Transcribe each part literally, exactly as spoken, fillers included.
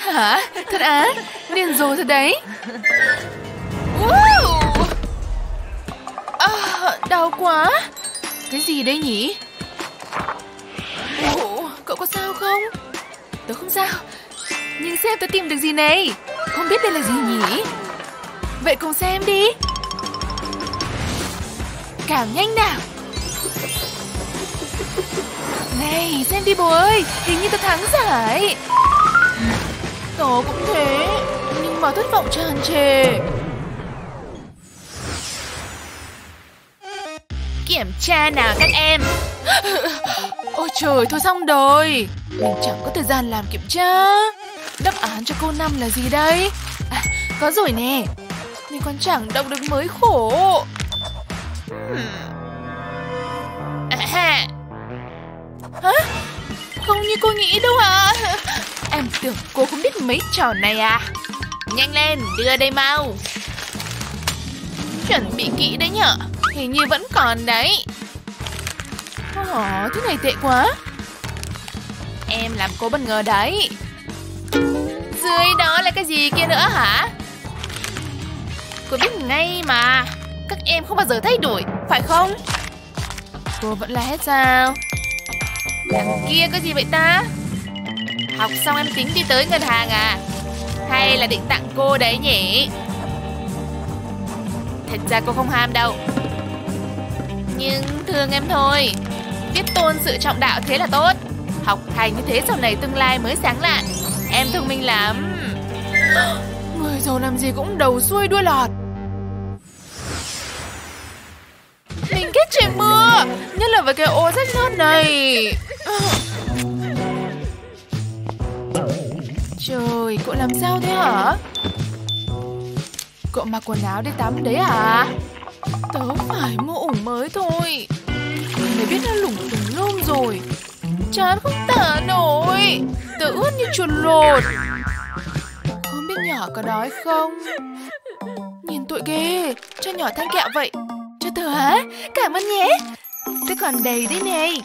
Hả? Thật á? Điên rồ thật đấy. Wow. À, đau quá. Cái gì đây nhỉ? Ồ, cậu có sao không? Tớ không sao. Nhưng xem tớ tìm được gì này. Không biết đây là gì nhỉ? Vậy cùng xem đi. Cảm nhanh nào. Này, xem đi bố ơi. Hình như tớ thắng giải. Tớ cũng thế. Nhưng mà thất vọng tràn trề. Kiểm tra nào các em. Ôi trời, thôi xong rồi. Mình chẳng có thời gian làm kiểm tra. Đáp án cho câu năm là gì đây? À, có rồi nè. Mình còn chẳng đọc được mới khổ. Hmm. À, hả? Không như cô nghĩ đâu à. Em tưởng cô không biết mấy trò này à? Nhanh lên, đưa đây mau. Chuẩn bị kỹ đấy nhở? Hình như vẫn còn đấy. Ồ, thứ này tệ quá. Em làm cô bất ngờ đấy. Dưới đó là cái gì kia nữa hả? Cô biết ngay mà. Các em không bao giờ thay đổi, phải không? Cô vẫn la hết sao? Đằng kia có gì vậy ta? Học xong em tính đi tới ngân hàng à? Hay là định tặng cô đấy nhỉ? Thật ra cô không ham đâu. Nhưng thương em thôi. Biết tôn sự trọng đạo thế là tốt. Học hành như thế sau này tương lai mới sáng lạn. Em thông minh lắm. Người giàu làm gì cũng đầu xuôi đuôi lọt. Mình ghét trời mưa. Nhất là với cái ô rách rớt này. Trời, cậu làm sao thế hả? Cậu mặc quần áo đi tắm đấy à? Tớ phải mua ủng mới thôi. Mày biết nó lủng tùng lum rồi. Chán không tả nổi. Tớ ướt như chuột lột. Không biết nhỏ có đói không? Nhìn tội ghê. Cho nhỏ thanh kẹo vậy. Cho tớ hả? Cảm ơn nhé. Tớ còn đầy đấy này.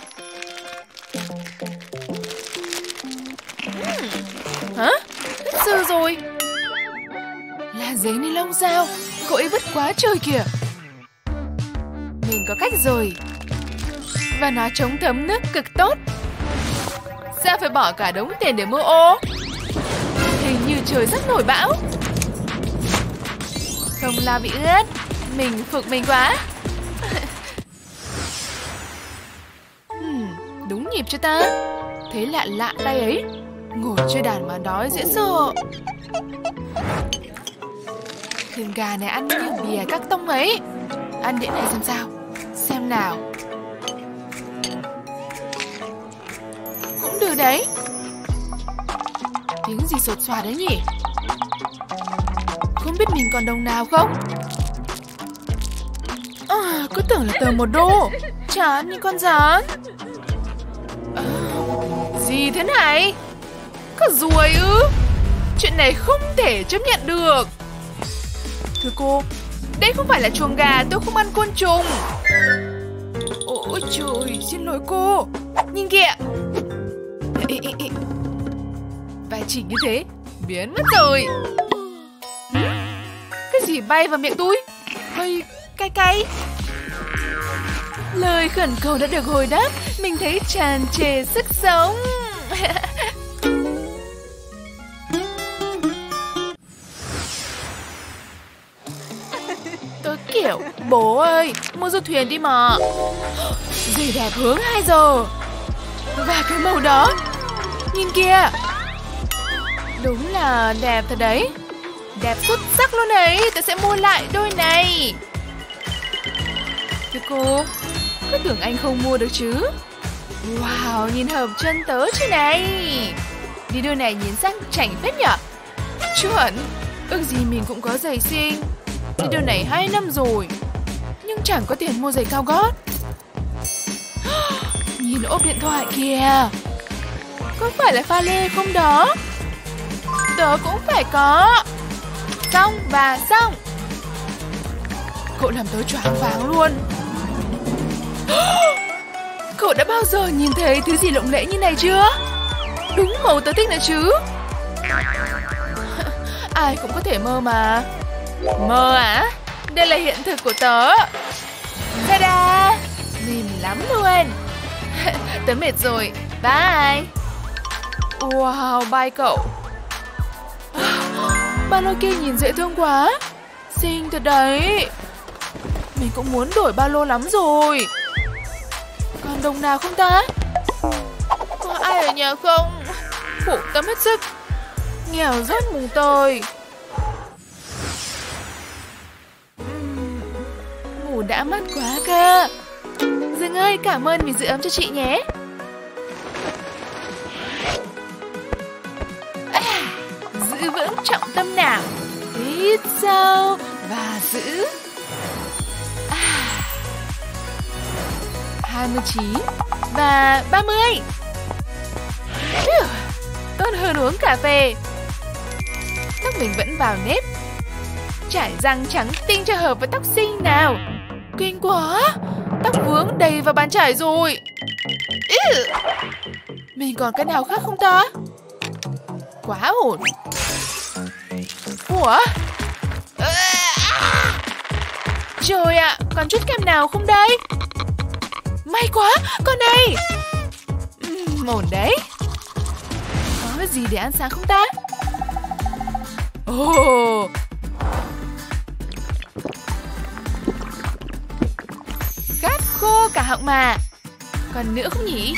uhm. Hả? Hết sơ rồi. Là giấy ni lông sao? Cậu ấy vứt quá trời kìa. Mình có cách rồi. Và nó chống thấm nước cực tốt. Sao phải bỏ cả đống tiền để mua ô? Hình như trời sắp nổi bão. Không lo bị ướt. Mình phục mình quá. hmm, Đúng nhịp cho ta. Thấy lạ lạ tay ấy. Ngồi chơi đàn mà đói dễ sợ. Thuyền gà này ăn như bìa các tông ấy. Ăn đĩa này xem sao. Xem nào. Cũng được đấy. Tiếng gì sột soạt đấy nhỉ? Không biết mình còn đồng nào không? À, cứ tưởng là tờ một đô. Chán như con rán. À, gì thế này? Có ruồi ư? Chuyện này không thể chấp nhận được. Thưa cô, đây không phải là chuồng gà, tôi không ăn côn trùng. Ôi trời, xin lỗi cô. Nhìn kìa. Ê, ê, ê. Và chỉ như thế, biến mất rồi. Cái gì bay vào miệng tôi? Hơi cay cay. Lời khẩn cầu đã được hồi đáp. Mình thấy tràn trề sức sống. Tôi kiểu, bố ơi, mua du thuyền đi mà. Gì đẹp hướng hai giờ. Và cái màu đó. Nhìn kìa. Đúng là đẹp thật đấy. Đẹp xuất sắc luôn đấy. Tôi sẽ mua lại đôi này. Thưa cô, cứ tưởng anh không mua được chứ. Wow, nhìn hợp chân tớ chứ này. Đi đôi này nhìn sang chảnh phết nhở. Chuẩn. Ước gì mình cũng có giày xinh. Đi đôi này hai năm rồi. Nhưng chẳng có tiền mua giày cao gót. Nhìn ốp điện thoại kìa. Có phải là pha lê không đó? Tớ cũng phải có. Xong và xong. Cậu làm tớ choáng váng luôn. Cậu đã bao giờ nhìn thấy thứ gì lộng lẫy như này chưa? Đúng màu tớ thích nữa chứ. Ai cũng có thể mơ mà. Mơ à? Đây là hiện thực của tớ. Ta-da! Mềm lắm luôn. Tớ mệt rồi. Bye. Wow, bye cậu. Ba lô kia nhìn dễ thương quá. Xinh thật đấy. Mình cũng muốn đổi ba lô lắm rồi. Còn đồng nào không ta? Có ai ở nhà không? Khổ tâm hết sức. Nghèo rớt mùng tơi. uhm, Ngủ đã mất quá cơ. Dương ơi, cảm ơn vì giữ ấm cho chị nhé. À, giữ vững trọng tâm nào. Hít sâu và giữ. À, hai mươi chín và ba mươi. Tốt hơn uống cà phê. Tóc mình vẫn vào nếp. Trải răng trắng tinh cho hợp với tóc xinh nào. Kinh quá. Tóc vướng đầy vào bàn chải rồi. Ý. Mình còn cái nào khác không ta? Quá ổn. Ủa? Trời ạ, còn chút kem nào không đây? May quá, con đây. uhm, Ổn đấy. Có gì để ăn sáng không ta? Ồ, oh. Khát khô cả họng mà. Còn nữa không nhỉ?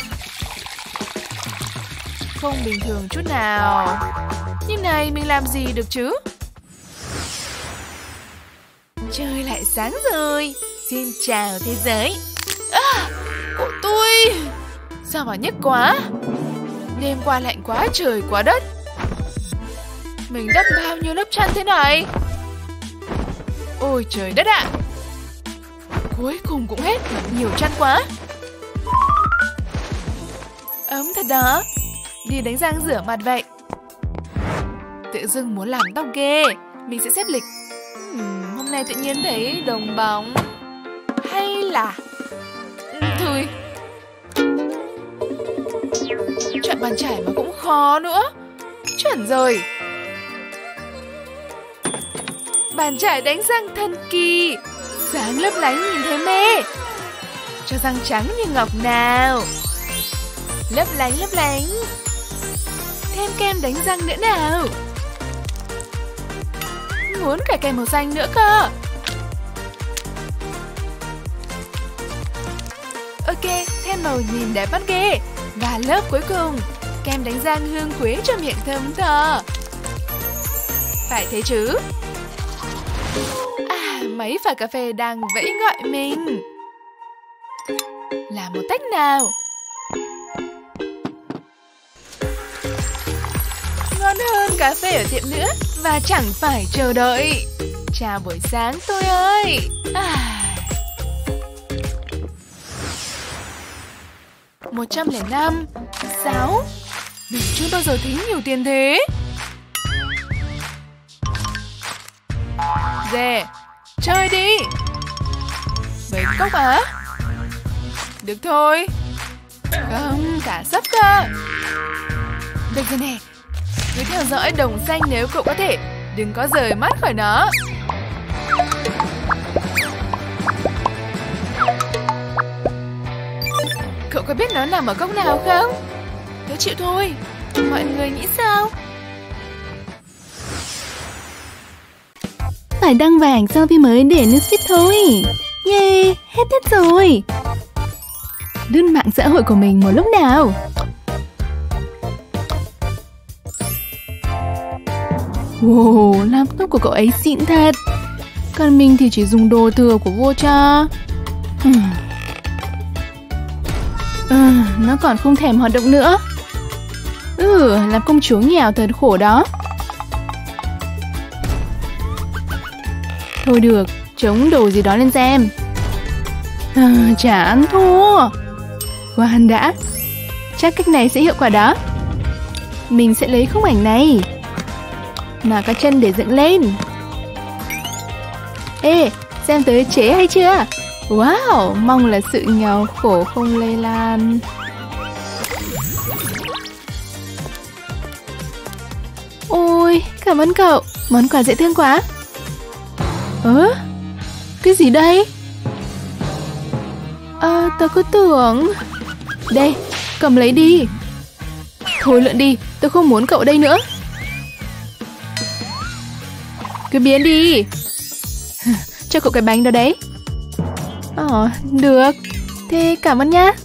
Không bình thường chút nào. Như này mình làm gì được chứ? Trời lại sáng rồi. Xin chào thế giới. À, cổ tôi. Sao mà nhức quá. Đêm qua lạnh quá trời quá đất. Mình đắp bao nhiêu lớp chăn thế này? Ôi trời đất ạ. Cuối cùng cũng hết. Nhiều chăn quá. Ấm thật đó. Đi đánh răng rửa mặt vậy. Tự dưng muốn làm tóc ghê. Mình sẽ xếp lịch. hmm, Hôm nay tự nhiên thấy đồng bóng. Hay là thôi, chọn bàn chải mà cũng khó nữa. Chuẩn rồi. Bàn chải đánh răng thần kỳ. Sáng lấp lánh nhìn thấy mê. Cho răng trắng như ngọc nào. Lấp lánh lấp lánh. Thêm kem đánh răng nữa nào. Muốn cả kem màu xanh nữa cơ. Ok, thêm màu nhìn đẹp mắt ghê. Và lớp cuối cùng, kem đánh răng hương quế cho miệng thơm tho. Phải thế chứ. À, mấy pha cà phê đang vẫy gọi mình. Làm một tách nào. Ngon hơn cà phê ở tiệm nữa. Và chẳng phải chờ đợi. Chào buổi sáng tôi ơi. À. một trăm lẻ năm, sáu. Mình chưa bao giờ thấy nhiều tiền thế. Dè, chơi đi. Bảy cốc á? Được thôi. Không, cả sấp cơ. Được rồi nè. Cứ theo dõi đồng xanh nếu cậu có thể. Đừng có rời mắt khỏi nó. Cậu có biết nó nằm ở góc nào không? Tớ chịu thôi. Mọi người nghĩ sao? Phải đăng vàng selfie mới để nước ship thôi. Yeah, hết Tết rồi. Lướt mạng xã hội của mình một lúc nào. Wow, laptop của cậu ấy xịn thật. Còn mình thì chỉ dùng đồ thừa của vô cha. hmm. à, Nó còn không thèm hoạt động nữa. Ừ, làm công chúa nghèo thật khổ đó. Thôi được, chống đồ gì đó lên xem. à, Chán thua. Khoan đã. Chắc cách này sẽ hiệu quả đó. Mình sẽ lấy khung ảnh này. Nào cái chân để dựng lên. Ê, xem tới chế hay chưa? Wow, mong là sự nghèo khổ không lây lan. Ôi, Ôi, cảm ơn cậu. Món quà dễ thương quá. Ơ, cái gì đây? À, tớ cứ tưởng... Đây, cầm lấy đi. Thôi lượn đi, tôi không muốn cậu đây nữa. Cứ biến đi. Cho cậu cái bánh đó đấy. Ờ, được. Thế cảm ơn nhá.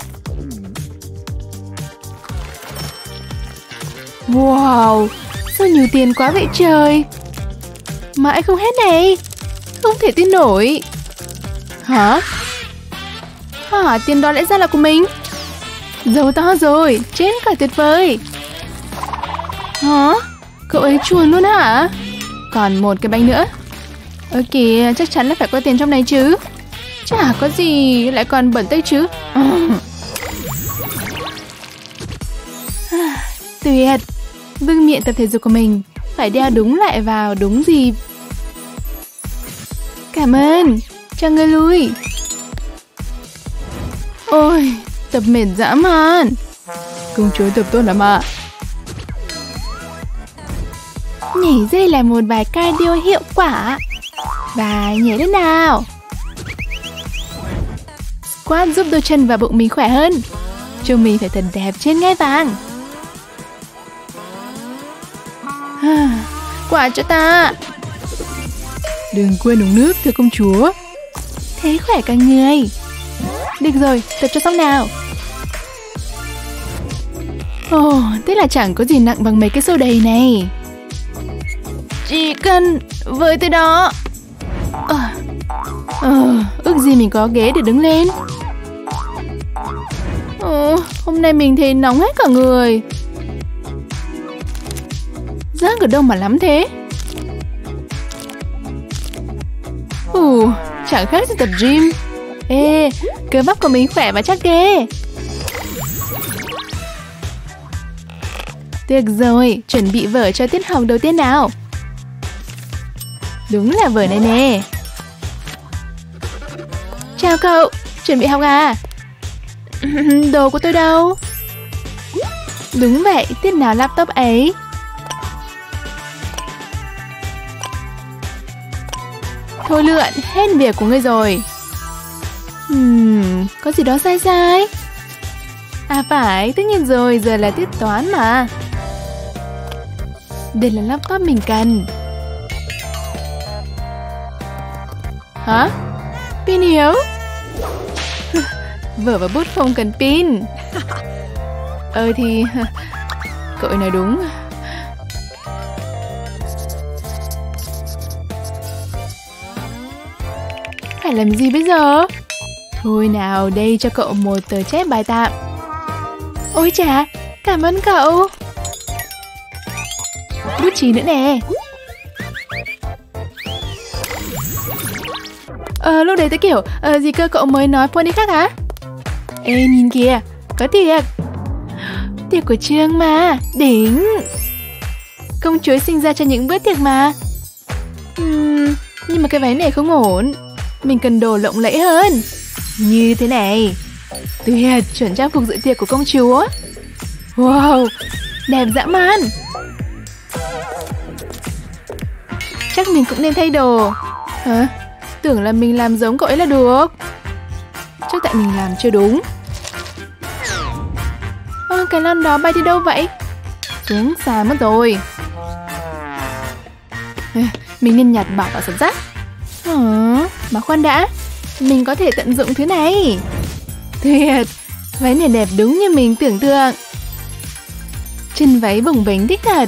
Wow, sao nhiều tiền quá vậy trời. Mãi không hết này. Không thể tin nổi. Hả? Hả, tiền đó lẽ ra là của mình. Giàu to rồi, chết cả tuyệt vời. Hả? Cậu ấy chuồn luôn hả? Còn một cái bánh nữa. Ơ kìa, chắc chắn là phải có tiền trong này chứ. Chả có gì, lại còn bẩn tay chứ. Tuyệt. Vương miện tập thể dục của mình phải đeo đúng lại vào đúng dịp. Cảm ơn. Cho ngươi lui. Ôi, tập mệt dã man. Công chúa tập tốt lắm ạ. Nhảy dây là một bài cardio hiệu quả. Và nhảy lên nào. Squat giúp đôi chân và bụng mình khỏe hơn. Trông mình phải thật đẹp trên ngai vàng. Quả cho ta. Đừng quên uống nước thưa công chúa. Thế khỏe cả người. Được rồi, tập cho xong nào. Ồ, oh, thế là chẳng có gì nặng bằng mấy cái xô đầy này. Chỉ cần với tới đó. Ờ, uh, ước gì mình có ghế để đứng lên. Ồ, uh, hôm nay mình thấy nóng hết cả người. Rác ở đâu mà lắm thế? Ồ, uh, chẳng khác gì tập gym. Ê, cơ bắp của mình khỏe và chắc ghê. Được rồi, chuẩn bị vở cho tiết học đầu tiên nào. Đúng là vở này nè. Chào cậu, chuẩn bị học à? Đồ của tôi đâu? Đúng vậy, tiết nào laptop ấy? Thôi lượn, hết việc của ngươi rồi. Hmm, có gì đó sai sai. À phải, tất nhiên rồi, giờ là tiết toán mà. Đây là laptop mình cần. Hả? Pin yếu? Vở và bút không cần pin. Ờ thì... Cậu ấy nói đúng. Phải làm gì bây giờ? Thôi nào, đây cho cậu một tờ chép bài tạm. Ôi chà, cảm ơn cậu. Bút chì nữa nè. Ờ, lúc đấy tôi kiểu, ờ, gì cơ cậu mới nói pony khác hả? Ê, nhìn kìa, có tiệc. Tiệc của trường mà, đỉnh. Công chúa sinh ra cho những bữa tiệc mà. uhm, Nhưng mà cái váy này không ổn. Mình cần đồ lộng lẫy hơn. Như thế này. Tuyệt, chuẩn trang phục dự tiệc của công chúa. Wow, đẹp dã man. Chắc mình cũng nên thay đồ. Hả? Tưởng là mình làm giống cậu ấy là được. Chắc tại mình làm chưa đúng. À, cái lon đó bay đi đâu vậy? Xuống xa mất rồi. À, mình nên nhặt bỏ vào sọt rác. À, mà khoan đã, mình có thể tận dụng thứ này. Tuyệt, váy này đẹp đúng như mình tưởng tượng. Chân váy bồng bềnh thích thật.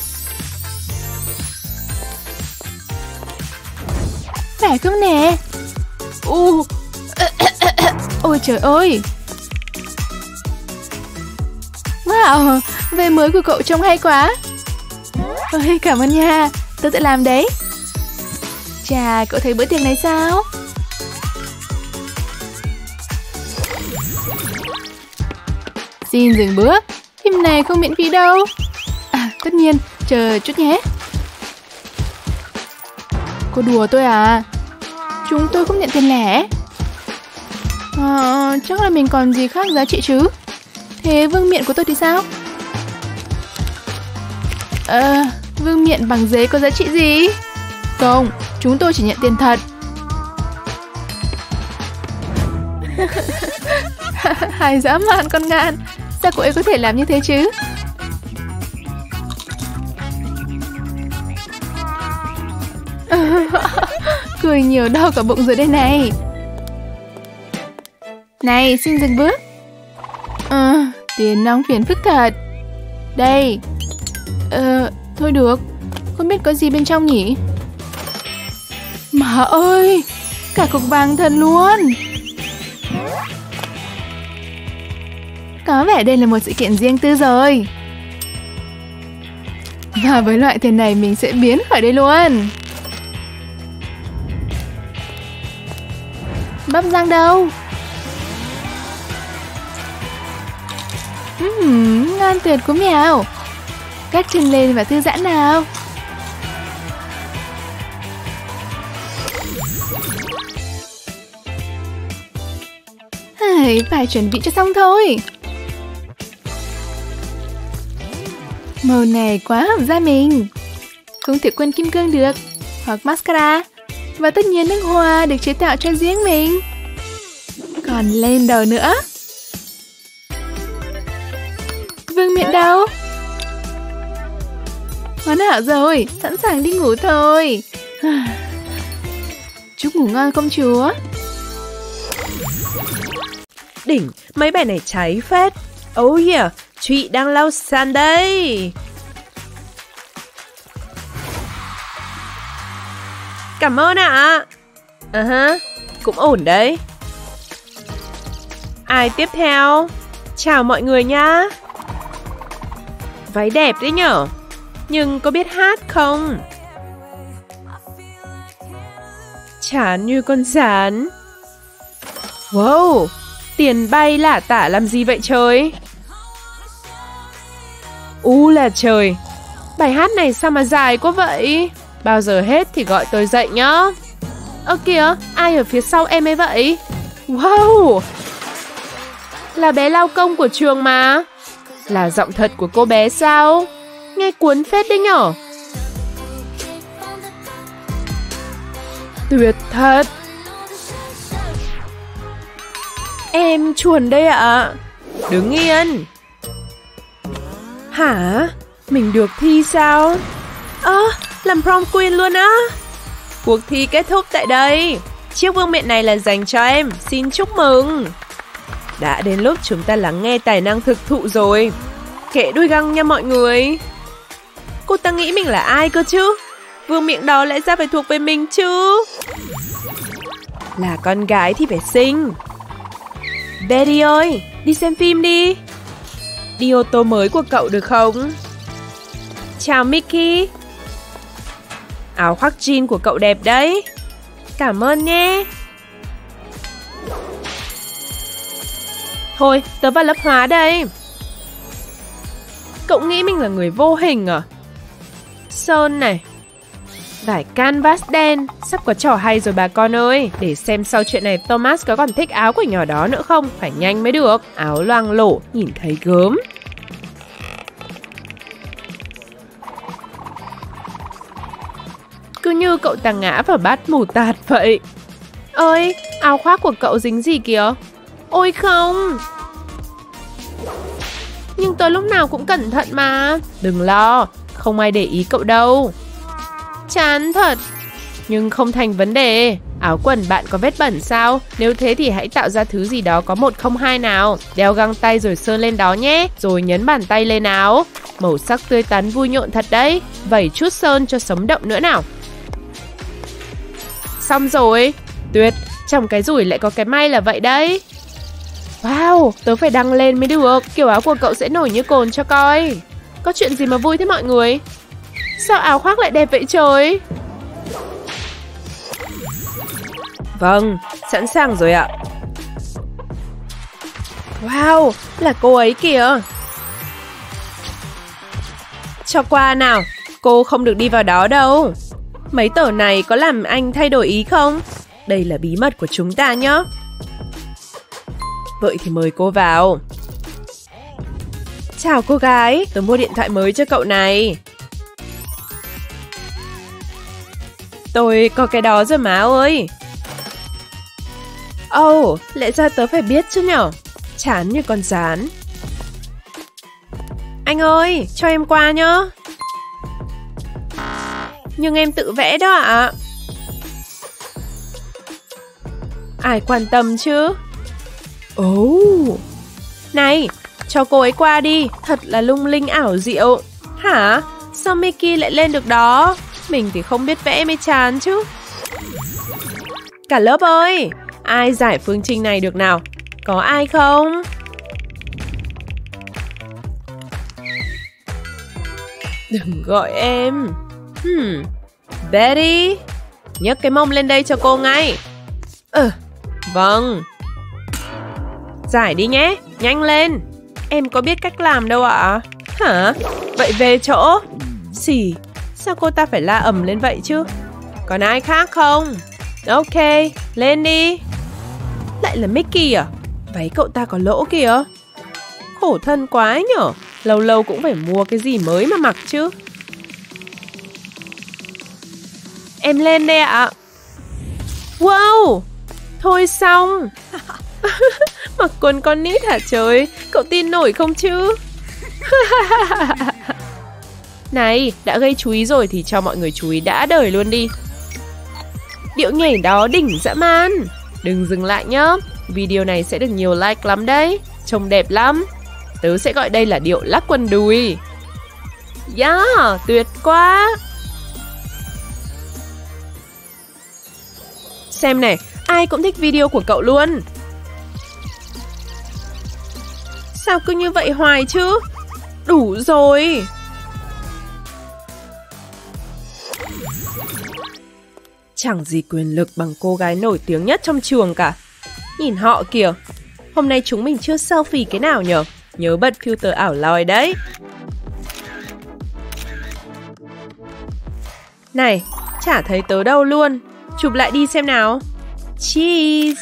Phải không nè? U, ôi trời ơi. Wow, váy mới của cậu trông hay quá. Ôi, cảm ơn nha, tôi sẽ làm đấy. Chà, cậu thấy bữa tiệc này sao? Xin dừng bước. Phim này không miễn phí đâu. À, tất nhiên, chờ chút nhé. Cô đùa tôi à? Chúng tôi không nhận tiền lẻ. À, chắc là mình còn gì khác giá trị chứ. Thế vương miện của tôi thì sao? Ờ, vương miện bằng giấy có giá trị gì? Không, chúng tôi chỉ nhận tiền thật. Hài dã man con Ngan. Sao cô ấy có thể làm như thế chứ? Cười nhiều đau cả bụng rồi đây này. Này, xin dừng bước. Ờ, tiền nong phiền phức thật. Đây. Ờ, thôi được. Không biết có gì bên trong nhỉ? Mà ơi, cả cục vàng thật luôn. Có vẻ đây là một sự kiện riêng tư rồi. Và với loại tiền này mình sẽ biến khỏi đây luôn. Bắp rang đâu? Uhm, ngon tuyệt của mèo. Cắt chân lên và thư giãn nào. Phải chuẩn bị cho xong thôi. Màu này quá hợp da mình. Không thể quên kim cương được. Hoặc mascara. Và tất nhiên nước hoa được chế tạo cho riêng mình. Còn lên đầu nữa. Vương miện đâu? Hoàn hảo rồi. Sẵn sàng đi ngủ thôi. Chúc ngủ ngon công chúa. Đỉnh, mấy bài này cháy phết. Oh yeah, chị đang lau sàn đây. Cảm ơn ạ. À ha, cũng ổn đấy. Ai tiếp theo? Chào mọi người nhá. Váy đẹp đấy nhở. Nhưng có biết hát không? Chán như con sán. Wow, tiền bay lả tả làm gì vậy trời? U là trời, bài hát này sao mà dài quá vậy? Bao giờ hết thì gọi tôi dậy nhá. Ơ kìa, ai ở phía sau em ấy vậy? Wow, là bé lao công của trường mà. Là giọng thật của cô bé sao? Nghe cuốn phết đấy nhở. Tuyệt thật. Em chuồn đây ạ. À? Đứng yên. Hả? Mình được thi sao? Ơ, à, làm prom queen luôn á. Cuộc thi kết thúc tại đây. Chiếc vương miện này là dành cho em. Xin chúc mừng. Đã đến lúc chúng ta lắng nghe tài năng thực thụ rồi. Kệ đuôi găng nha mọi người. Cô ta nghĩ mình là ai cơ chứ? Vương miện đó lẽ ra phải thuộc về mình chứ. Là con gái thì phải xinh. Betty ơi, đi xem phim đi. Đi ô tô mới của cậu được không? Chào Mickey. Áo khoác jean của cậu đẹp đấy. Cảm ơn nhé. Thôi, tớ vào lớp hóa đây. Cậu nghĩ mình là người vô hình à? Sơn này. Vải canvas đen. Sắp có trò hay rồi bà con ơi. Để xem sau chuyện này Thomas có còn thích áo của nhỏ đó nữa không. Phải nhanh mới được. Áo loang lổ, nhìn thấy gớm. Cứ như cậu ta ngã vào bát mù tạt vậy. Ơi, áo khoác của cậu dính gì kìa? Ôi không. Nhưng tôi lúc nào cũng cẩn thận mà. Đừng lo, không ai để ý cậu đâu. Chán thật. Nhưng không thành vấn đề. Áo quần bạn có vết bẩn sao? Nếu thế thì hãy tạo ra thứ gì đó có một không hai nào. Đeo găng tay rồi sơn lên đó nhé. Rồi nhấn bàn tay lên áo. Màu sắc tươi tắn vui nhộn thật đấy. Vẩy chút sơn cho sống động nữa nào. Xong rồi. Tuyệt, trong cái rủi lại có cái may là vậy đấy. Wow, tớ phải đăng lên mới được. Kiểu áo của cậu sẽ nổi như cồn cho coi. Có chuyện gì mà vui thế mọi người? Sao áo khoác lại đẹp vậy trời? Vâng, sẵn sàng rồi ạ. Wow, là cô ấy kìa. Cho qua nào, cô không được đi vào đó đâu. Mấy tờ này có làm anh thay đổi ý không? Đây là bí mật của chúng ta nhé. Vậy thì mời cô vào. Chào cô gái, tớ mua điện thoại mới cho cậu này. Tôi có cái đó rồi má ơi. Ồ, oh, lẽ ra tớ phải biết chứ nhở. Chán như con gián. Anh ơi, cho em qua nhá. Nhưng em tự vẽ đó ạ. Ai quan tâm chứ. Ồ oh. Này, cho cô ấy qua đi. Thật là lung linh ảo diệu. Hả? Sao Mickey lại lên được đó? Mình thì không biết vẽ mới chán chứ. Cả lớp ơi, ai giải phương trình này được nào? Có ai không? Đừng gọi em. Hmm. Betty, nhấc cái mông lên đây cho cô ngay. Ừ, vâng. Giải đi nhé, nhanh lên. Em có biết cách làm đâu ạ. Hả? Vậy về chỗ. Xì, sao cô ta phải la ầm lên vậy chứ? Còn ai khác không? Ok, lên đi. Lại là Mickey à? Váy cậu ta có lỗ kìa. Khổ thân quá ấy nhở. Lâu lâu cũng phải mua cái gì mới mà mặc chứ. Em lên đây ạ. Wow, thôi xong. Mặc quần con nít hả trời? Cậu tin nổi không chứ? Này, đã gây chú ý rồi thì cho mọi người chú ý đã đời luôn đi. Điệu nhảy đó đỉnh dã man. Đừng dừng lại nhá. Video này sẽ được nhiều like lắm đấy. Trông đẹp lắm. Tớ sẽ gọi đây là điệu lắc quần đùi. Yeah, tuyệt quá. Xem này, ai cũng thích video của cậu luôn. Sao cứ như vậy hoài chứ? Đủ rồi. Chẳng gì quyền lực bằng cô gái nổi tiếng nhất trong trường cả. Nhìn họ kìa. Hôm nay chúng mình chưa selfie cái nào nhở? Nhớ bật filter ảo lòi đấy. Này, chả thấy tớ đâu luôn. Chụp lại đi xem nào. Cheese.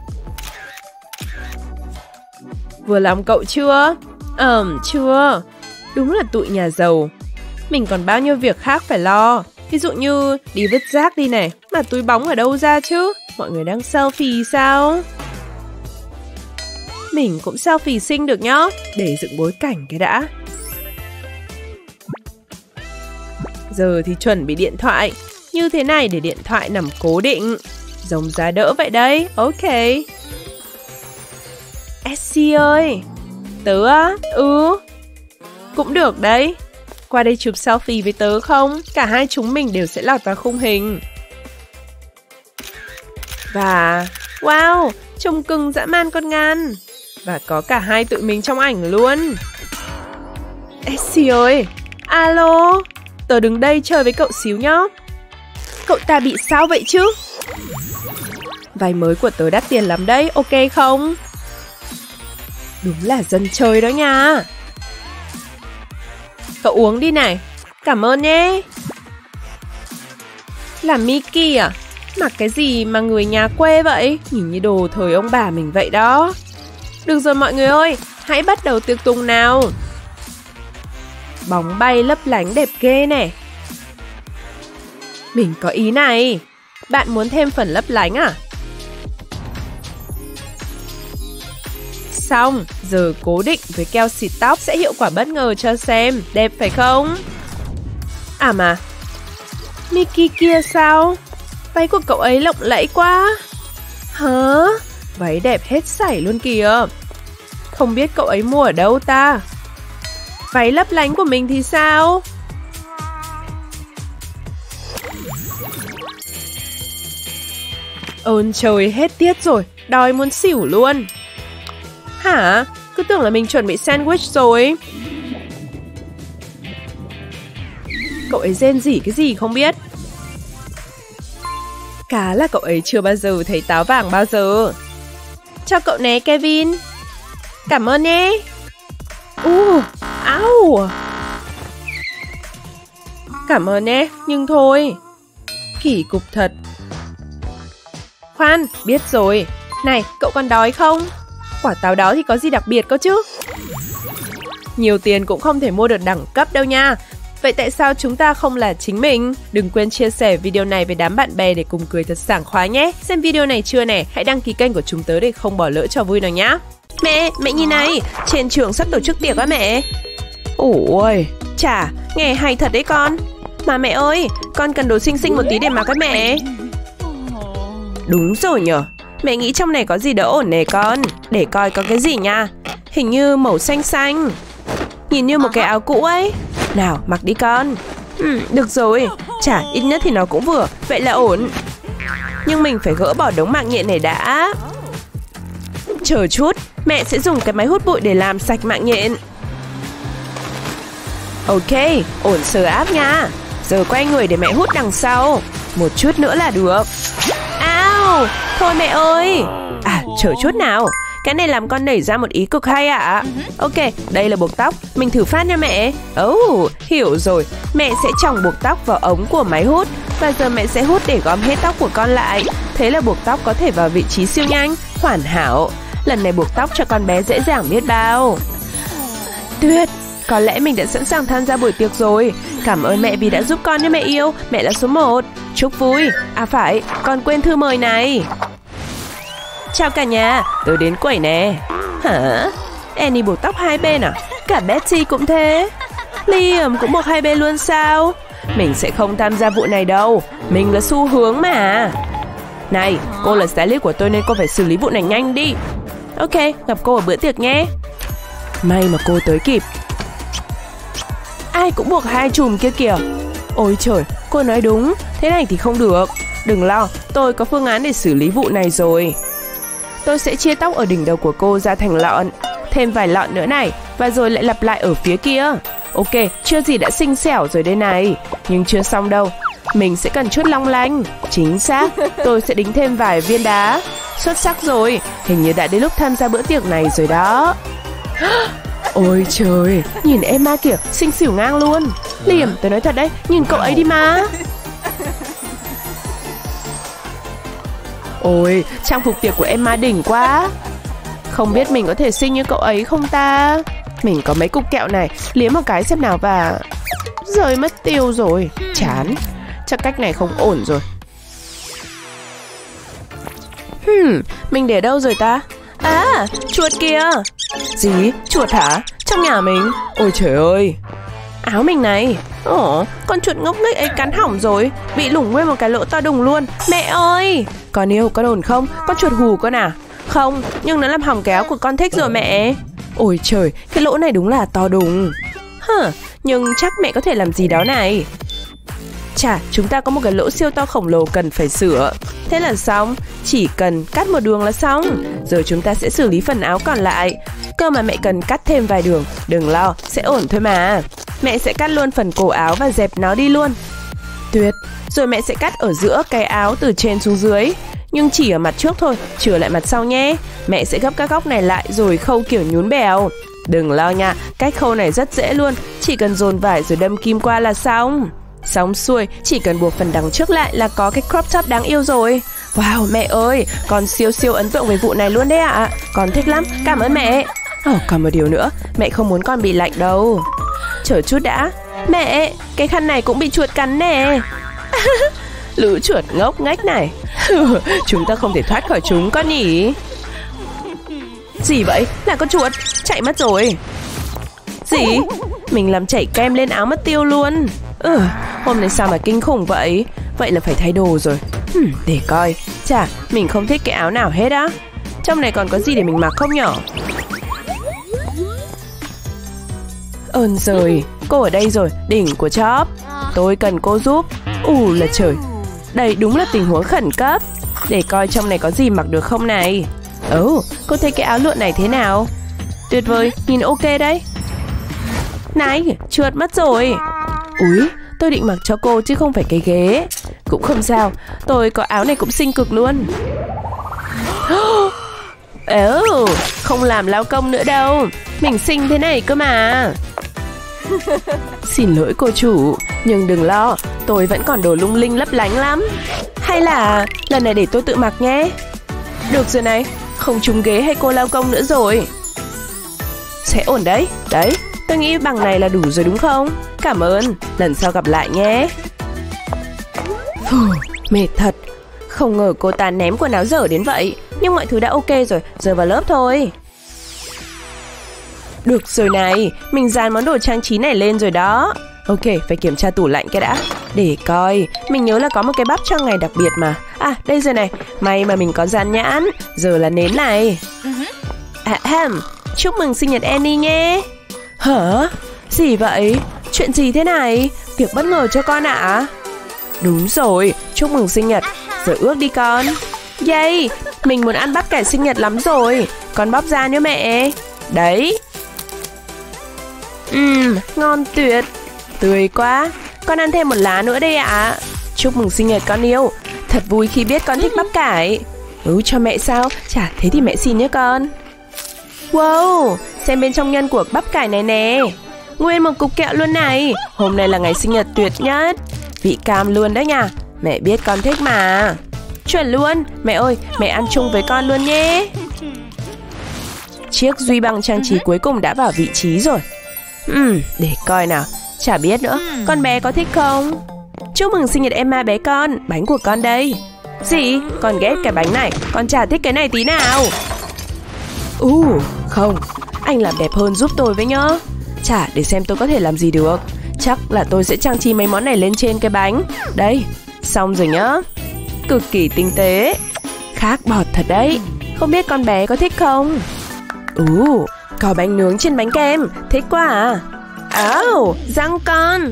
Vừa lòng cậu chưa? Ừm, um, chưa. Đúng là tụi nhà giàu. Mình còn bao nhiêu việc khác phải lo. Ví dụ như đi vứt rác đi này. Mà túi bóng ở đâu ra chứ? Mọi người đang selfie sao? Mình cũng selfie xinh được nhá. Để dựng bối cảnh cái đã. Giờ thì chuẩn bị điện thoại. Như thế này để điện thoại nằm cố định. Giống giá đỡ vậy đấy. Ok. Essie ơi. Tớ á? Ừ. Cũng được đấy. Qua đây chụp selfie với tớ không? Cả hai chúng mình đều sẽ lọt vào khung hình. Và... wow, trông cưng dã man con ngan. Và có cả hai tụi mình trong ảnh luôn. Essie ơi. Alo. Tớ đứng đây chơi với cậu xíu nhá. Cậu ta bị sao vậy chứ? Váy mới của tớ đắt tiền lắm đấy, ok không? Đúng là dân chơi đó nha. Cậu uống đi này. Cảm ơn nhé. Là Mickey à? Mặc cái gì mà người nhà quê vậy? Nhìn như đồ thời ông bà mình vậy đó. Được rồi mọi người ơi, hãy bắt đầu tiệc tùng nào. Bóng bay lấp lánh đẹp ghê nè. Mình có ý này. Bạn muốn thêm phần lấp lánh à? Xong, giờ cố định với keo xịt tóc sẽ hiệu quả bất ngờ cho xem. Đẹp phải không? À mà, Mickey kia sao? Váy của cậu ấy lộng lẫy quá. Hả? Váy đẹp hết sảy luôn kìa. Không biết cậu ấy mua ở đâu ta? Váy lấp lánh của mình thì sao? Ơn trời, hết tiết rồi. Đói muốn xỉu luôn. Hả? Cứ tưởng là mình chuẩn bị sandwich rồi. Cậu ấy rên rỉ cái gì không biết. Cá là cậu ấy chưa bao giờ thấy táo vàng bao giờ. Cho cậu né Kevin. Cảm ơn nhé. U, Áu. Cảm ơn nhé, nhưng thôi. Kỳ cục thật. Khoan, biết rồi. Này, cậu còn đói không? Quả táo đó thì có gì đặc biệt cơ chứ? Nhiều tiền cũng không thể mua được đẳng cấp đâu nha. Vậy tại sao chúng ta không là chính mình? Đừng quên chia sẻ video này với đám bạn bè để cùng cười thật sảng khoái nhé. Xem video này chưa nè? Hãy đăng ký kênh của chúng tớ để không bỏ lỡ trò vui nào nhá. Mẹ, mẹ nhìn này, trên trường sắp tổ chức tiệc á mẹ. Ôi, chà, nghe hay thật đấy con. Mà mẹ ơi, con cần đồ xinh xinh một tí để mặc các mẹ. Đúng rồi nhở. Mẹ nghĩ trong này có gì đỡ ổn nè con. Để coi có cái gì nha. Hình như màu xanh xanh. Nhìn như một cái áo cũ ấy. Nào, mặc đi con. Ừ, được rồi. Chả, ít nhất thì nó cũng vừa. Vậy là ổn. Nhưng mình phải gỡ bỏ đống mạng nhện này đã. Chờ chút, mẹ sẽ dùng cái máy hút bụi để làm sạch mạng nhện. Ok, ổn sờ áp nha. Giờ quay người để mẹ hút đằng sau. Một chút nữa là được. Ao, thôi mẹ ơi. À, chờ chút nào. Cái này làm con nảy ra một ý cực hay ạ. À? Ok, đây là buộc tóc. Mình thử phát nha mẹ. Oh, hiểu rồi. Mẹ sẽ chòng buộc tóc vào ống của máy hút. Và giờ mẹ sẽ hút để gom hết tóc của con lại. Thế là buộc tóc có thể vào vị trí siêu nhanh. Hoàn hảo. Lần này buộc tóc cho con bé dễ dàng biết bao. Tuyệt. Có lẽ mình đã sẵn sàng tham gia buổi tiệc rồi. Cảm ơn mẹ vì đã giúp con nha mẹ yêu. Mẹ là số một. Chúc vui. À phải, con quên thư mời này. Chào cả nhà, tôi đến quẩy nè. Hả? Annie buộc tóc hai bên à? Cả Betty cũng thế. Liam cũng buộc hai bên luôn sao? Mình sẽ không tham gia vụ này đâu. Mình là xu hướng mà. Này, cô là stylist của tôi nên cô phải xử lý vụ này nhanh đi. Ok, gặp cô ở bữa tiệc nhé. May mà cô tới kịp. Ai cũng buộc hai chùm kia kìa. Ôi trời, cô nói đúng. Thế này thì không được. Đừng lo, tôi có phương án để xử lý vụ này rồi. Tôi sẽ chia tóc ở đỉnh đầu của cô ra thành lọn. Thêm vài lọn nữa này. Và rồi lại lặp lại ở phía kia. Ok, chưa gì đã xinh xẻo rồi đây này. Nhưng chưa xong đâu. Mình sẽ cần chút long lanh. Chính xác, tôi sẽ đính thêm vài viên đá. Xuất sắc rồi. Hình như đã đến lúc tham gia bữa tiệc này rồi đó. Ôi trời, nhìn Emma kìa, xinh xỉu ngang luôn. Liam, tôi nói thật đấy, nhìn cậu ấy đi mà. Ôi, trang phục tiệc của Emma đỉnh quá. Không biết mình có thể xinh như cậu ấy không ta. Mình có mấy cục kẹo này, liếm một cái xem nào và... rơi mất tiêu rồi. Chán, chắc cách này không ổn rồi. Hmm, mình để đâu rồi ta? À, chuột kìa. Gì? Chuột hả? Trong nhà mình? Ôi trời ơi. Áo mình này. Ồ, con chuột ngốc nghếch ấy cắn hỏng rồi. Bị lủng nguyên một cái lỗ to đùng luôn. Mẹ ơi. Con yêu, con ổn không? Con chuột hù con à? Không, nhưng nó làm hỏng cái áo của con thích rồi mẹ. Ôi trời, cái lỗ này đúng là to đùng. Hả, nhưng chắc mẹ có thể làm gì đó này. Chà, chúng ta có một cái lỗ siêu to khổng lồ cần phải sửa. Thế là xong, chỉ cần cắt một đường là xong. Giờ chúng ta sẽ xử lý phần áo còn lại. Cơ mà mẹ cần cắt thêm vài đường. Đừng lo, sẽ ổn thôi mà. Mẹ sẽ cắt luôn phần cổ áo và dẹp nó đi luôn. Tuyệt. Rồi mẹ sẽ cắt ở giữa cái áo từ trên xuống dưới. Nhưng chỉ ở mặt trước thôi, chừa lại mặt sau nhé. Mẹ sẽ gấp các góc này lại rồi khâu kiểu nhún bèo. Đừng lo nha, cách khâu này rất dễ luôn. Chỉ cần dồn vải rồi đâm kim qua là xong. Xong xuôi, chỉ cần buộc phần đằng trước lại là có cái crop top đáng yêu rồi. Wow, mẹ ơi, con siêu siêu ấn tượng về vụ này luôn đấy ạ. À. Con thích lắm, cảm ơn mẹ. Oh, còn một điều nữa, mẹ không muốn con bị lạnh đâu. Chờ chút đã. Mẹ, cái khăn này cũng bị chuột cắn nè. Lũ chuột ngốc nghếch này. Chúng ta không thể thoát khỏi chúng con nhỉ. Gì vậy? Là con chuột, chạy mất rồi. Gì? Mình làm chảy kem lên áo mất tiêu luôn. Ừ, hôm nay sao mà kinh khủng vậy? Vậy là phải thay đồ rồi. hmm, Để coi. Chà, mình không thích cái áo nào hết á. Trong này còn có gì để mình mặc không nhở? Ơn rồi, cô ở đây rồi, đỉnh của chóp. Tôi cần cô giúp. Ù là trời. Đây đúng là tình huống khẩn cấp. Để coi trong này có gì mặc được không này. Ồ, oh, cô thấy cái áo lụa này thế nào? Tuyệt vời, nhìn ok đấy. Này, trượt mất rồi. Úi, tôi định mặc cho cô chứ không phải cái ghế. Cũng không sao, tôi có áo này cũng xinh cực luôn. Ồ, oh, không làm lao công nữa đâu. Mình xinh thế này cơ mà. Xin lỗi cô chủ, nhưng đừng lo, tôi vẫn còn đồ lung linh lấp lánh lắm. Hay là lần này để tôi tự mặc nhé. Được rồi này, không trúng ghế hay cô lao công nữa rồi. Sẽ ổn đấy. Đấy, tôi nghĩ bằng này là đủ rồi đúng không? Cảm ơn, lần sau gặp lại nhé. Phù, mệt thật. Không ngờ cô ta ném quần áo dở đến vậy. Nhưng mọi thứ đã ok rồi, giờ vào lớp thôi. Được rồi này, mình dàn món đồ trang trí này lên rồi đó. Ok, phải kiểm tra tủ lạnh cái đã. Để coi, mình nhớ là có một cái bắp cho ngày đặc biệt mà. À, đây rồi này, may mà mình có dán nhãn. Giờ là nến này. À, ham, chúc mừng sinh nhật Annie nhé. Hả? Gì vậy? Chuyện gì thế này? Việc bất ngờ cho con ạ? À? Đúng rồi, chúc mừng sinh nhật. Giờ ước đi con. Yay, mình muốn ăn bắp cải sinh nhật lắm rồi. Con bóc ra nhé mẹ. Đấy. Ừm, ngon tuyệt. Tươi quá. Con ăn thêm một lá nữa đây ạ. À. Chúc mừng sinh nhật con yêu. Thật vui khi biết con thích bắp cải. Ừ, cho mẹ sao? Chả thế thì mẹ xin nhé con. Wow, xem bên trong nhân của bắp cải này nè. Nguyên một cục kẹo luôn này. Hôm nay là ngày sinh nhật tuyệt nhất. Vị cam luôn đấy nha. Mẹ biết con thích mà. Chuẩn luôn. Mẹ ơi, mẹ ăn chung với con luôn nhé. Chiếc duy bằng trang trí cuối cùng đã vào vị trí rồi. Ừm, để coi nào. Chả biết nữa, con bé có thích không? Chúc mừng sinh nhật Emma bé con. Bánh của con đây. Gì? Con ghét cái bánh này. Con chả thích cái này tí nào. Ù, uh, không. Anh làm đẹp hơn giúp tôi với nhá. Chả, để xem tôi có thể làm gì được. Chắc là tôi sẽ trang trí mấy món này lên trên cái bánh. Đây, xong rồi nhá. Cực kỳ tinh tế. Khác bọt thật đấy. Không biết con bé có thích không? Ù, uh, có bánh nướng trên bánh kem. Thích quá à. Áo, oh, răng con.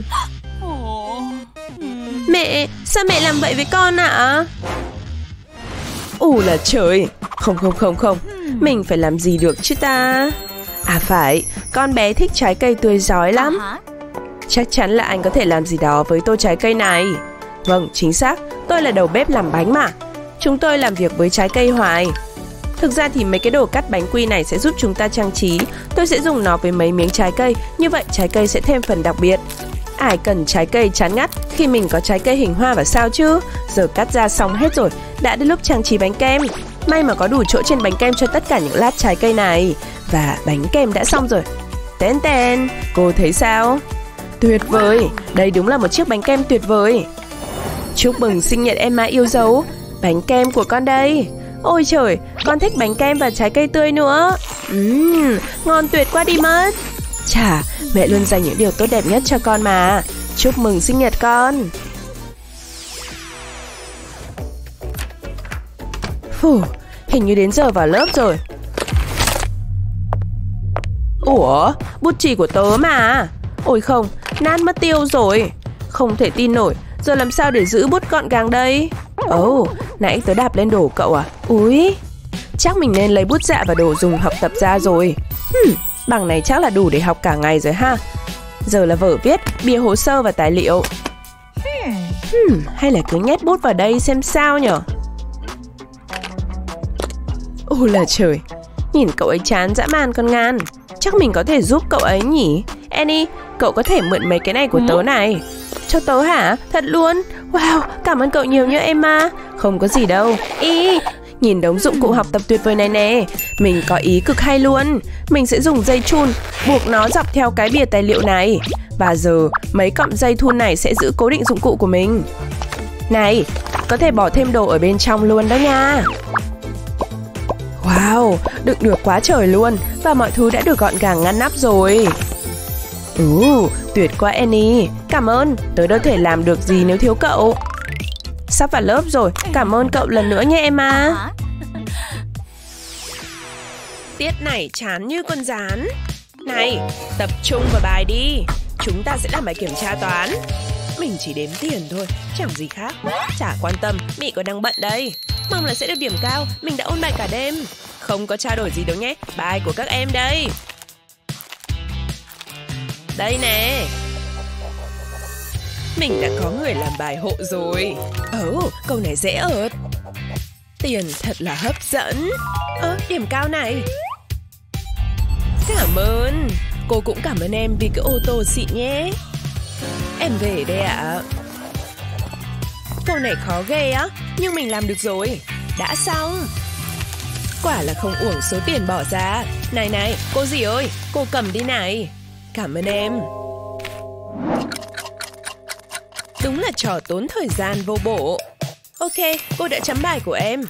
Mẹ, sao mẹ làm vậy với con ạ? À? Ù là trời. Không không không không. Mình phải làm gì được chứ ta? À phải, con bé thích trái cây tươi rói lắm. Chắc chắn là anh có thể làm gì đó với tô trái cây này. Vâng, chính xác. Tôi là đầu bếp làm bánh mà. Chúng tôi làm việc với trái cây hoài. Thực ra thì mấy cái đồ cắt bánh quy này sẽ giúp chúng ta trang trí. Tôi sẽ dùng nó với mấy miếng trái cây. Như vậy trái cây sẽ thêm phần đặc biệt. Ai cần trái cây chán ngắt khi mình có trái cây hình hoa và sao chứ. Giờ cắt ra xong hết rồi. Đã đến lúc trang trí bánh kem. May mà có đủ chỗ trên bánh kem cho tất cả những lát trái cây này. Và bánh kem đã xong rồi. Tên tên, cô thấy sao? Tuyệt vời, đây đúng là một chiếc bánh kem tuyệt vời. Chúc mừng sinh nhật Emma yêu dấu. Bánh kem của con đây. Ôi trời, con thích bánh kem và trái cây tươi nữa. Uhm, ngon tuyệt quá đi mất. Chà, mẹ luôn dành những điều tốt đẹp nhất cho con mà. Chúc mừng sinh nhật con. Phù, hình như đến giờ vào lớp rồi. Ủa, bút chì của tớ mà. Ôi không, nát mất tiêu rồi. Không thể tin nổi. Giờ làm sao để giữ bút gọn gàng đây? Ồ, oh, nãy tớ đạp lên đồ cậu à? Úi, chắc mình nên lấy bút dạ và đồ dùng học tập ra rồi. hmm, Bằng này chắc là đủ để học cả ngày rồi ha. Giờ là vở viết, bìa hồ sơ và tài liệu. hmm, Hay là cứ nhét bút vào đây xem sao nhở? Ôi là trời, nhìn cậu ấy chán dã man con ngan. Chắc mình có thể giúp cậu ấy nhỉ? Annie, cậu có thể mượn mấy cái này của tớ này. Cho tớ hả? Thật luôn? Wow, cảm ơn cậu nhiều nhá Emma. Không có gì đâu. Ý, nhìn đống dụng cụ học tập tuyệt vời này nè. Mình có ý cực hay luôn. Mình sẽ dùng dây chun buộc nó dọc theo cái bìa tài liệu này. Và giờ mấy cọng dây thun này sẽ giữ cố định dụng cụ của mình. Này, có thể bỏ thêm đồ ở bên trong luôn đó nha. Wow, đựng được quá trời luôn. Và mọi thứ đã được gọn gàng ngăn nắp rồi. Ồ, tuyệt quá Annie. Cảm ơn, tớ đâu thể làm được gì nếu thiếu cậu. Sắp vào lớp rồi, cảm ơn cậu lần nữa nha Emma. Tiết này chán như con gián. Này, tập trung vào bài đi. Chúng ta sẽ làm bài kiểm tra toán. Mình chỉ đếm tiền thôi, chẳng gì khác. Chả quan tâm, Mị còn đang bận đây. Mong là sẽ được điểm cao, mình đã ôn bài cả đêm. Không có trao đổi gì đâu nhé, bài của các em đây. Đây nè. Mình đã có người làm bài hộ rồi. Ồ, oh, câu này dễ ợt. Tiền thật là hấp dẫn. Ơ, à, điểm cao này. Cảm ơn. Cô cũng cảm ơn em vì cái ô tô xịn nhé. Em về đây ạ. À. Câu này khó ghê á, nhưng mình làm được rồi. Đã xong. Quả là không uổng số tiền bỏ ra. Này này, cô dì ơi, cô cầm đi này. Cảm ơn em. là trò tốn thời gian vô bổ. Ok, cô đã chấm bài của em.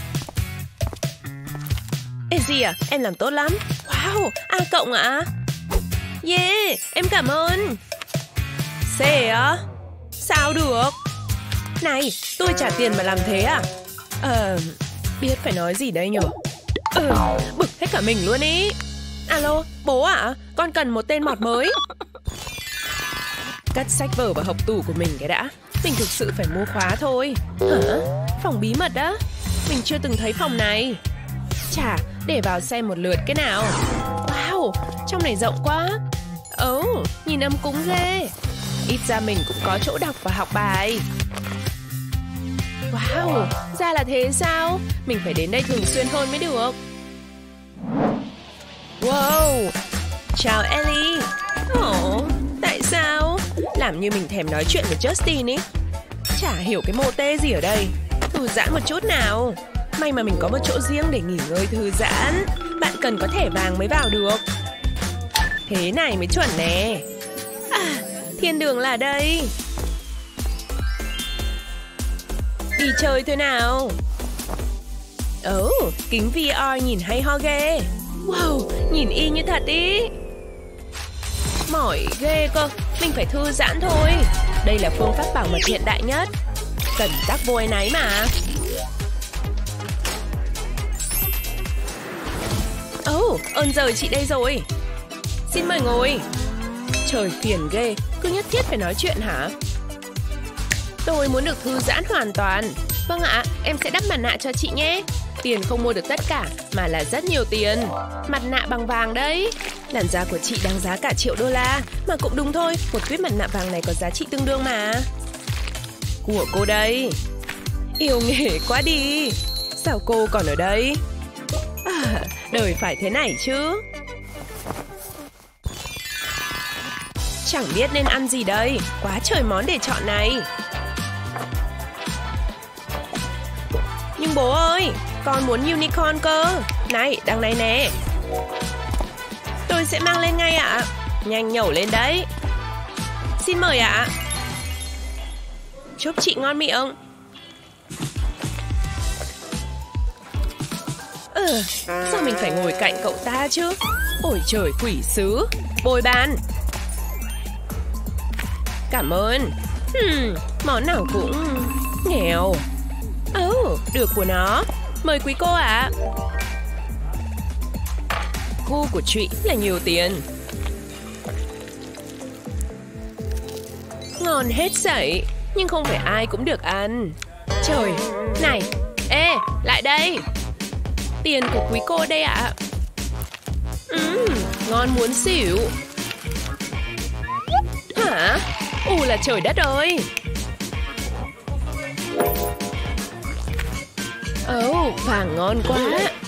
Ê gì à, em làm tốt lắm. Wow, A cộng ạ? Yeah, em cảm ơn. C á? Sao được? Này, tôi trả tiền mà làm thế à? Ờ, biết phải nói gì đây nhở? Ừ, bực hết cả mình luôn ý. Alo, bố ạ? À? Con cần một tên mọt mới. Cất sách vở vào hộc tủ của mình cái đã. Mình thực sự phải mua khóa thôi. Hả? Phòng bí mật á? Mình chưa từng thấy phòng này. Chà, để vào xem một lượt cái nào. Wow, trong này rộng quá. Ồ, oh, nhìn ấm cúng ghê. Ít ra mình cũng có chỗ đọc và học bài. Wow, ra là thế sao? Mình phải đến đây thường xuyên hơn mới được. Wow, chào Ellie. Ồ, oh, tại sao? Làm như mình thèm nói chuyện với Justin ý. Chả hiểu cái mô tê gì ở đây. Thư giãn một chút nào. May mà mình có một chỗ riêng để nghỉ ngơi thư giãn. Bạn cần có thẻ vàng mới vào được. Thế này mới chuẩn nè. À, thiên đường là đây. Đi chơi thôi nào. Ồ, oh, kính vê rờ nhìn hay ho ghê. Wow, nhìn y như thật ý. Mỏi ghê cơ. Mình phải thư giãn thôi. Đây là phương pháp bảo mật hiện đại nhất. Cần tắc vô áy náy mà. Ồ, oh, ơn giời chị đây rồi. Xin mời ngồi. Trời phiền ghê. Cứ nhất thiết phải nói chuyện hả? Tôi muốn được thư giãn hoàn toàn. Vâng ạ, em sẽ đắp mặt nạ cho chị nhé. Tiền không mua được tất cả, mà là rất nhiều tiền. Mặt nạ bằng vàng đấy. Làn da của chị đáng giá cả triệu đô la. Mà cũng đúng thôi, một tuyết mặt nạ vàng này có giá trị tương đương mà. Của cô đây. Yêu nghề quá đi. Sao cô còn ở đây? À, đời phải thế này chứ. Chẳng biết nên ăn gì đây. Quá trời món để chọn này. Nhưng bố ơi, con muốn unicorn cơ. Này, đằng này nè. Tôi sẽ mang lên ngay ạ. À. Nhanh nhẩu lên đấy. Xin mời ạ. À. Chúc chị ngon miệng. Ừ, sao mình phải ngồi cạnh cậu ta chứ? Ôi trời quỷ sứ. Bồi bàn. Cảm ơn. Hmm, món nào cũng nghèo. Ồ, oh, được của nó. Mời quý cô ạ. À. Gu của chị là nhiều tiền. Ngon hết sảy. Nhưng không phải ai cũng được ăn. Trời, này. Ê, lại đây. Tiền của quý cô đây ạ. À. Uhm, ngon muốn xỉu. Hả? Ù là trời đất ơi. Ồ, oh, vàng ngon quá.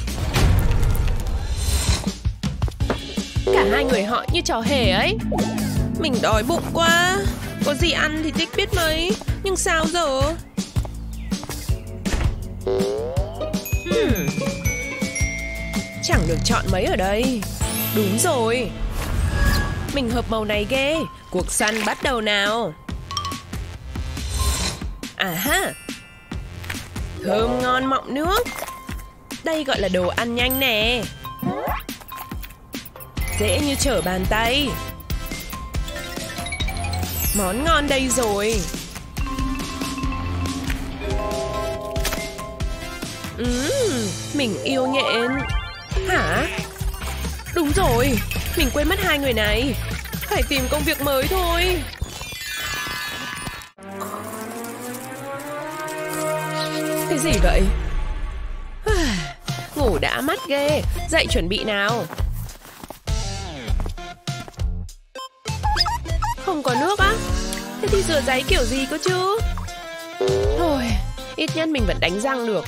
Cả hai người họ như trò hề ấy. Mình đói bụng quá. Có gì ăn thì thích biết mấy. Nhưng sao giờ? Hmm. Chẳng được chọn mấy ở đây. Đúng rồi. Mình hợp màu này ghê. Cuộc săn bắt đầu nào. À ha. Thơm ngon mọng nước. Đây gọi là đồ ăn nhanh nè. Dễ như trở bàn tay. Món ngon đây rồi. Uhm, mình yêu nhện. Hả? Đúng rồi. Mình quên mất hai người này. Phải tìm công việc mới thôi. Cái gì vậy? Ngủ đã mắt ghê. Dậy chuẩn bị nào. Không có nước á? Thế thì rửa giấy kiểu gì cơ chứ? Thôi, ít nhất mình vẫn đánh răng được.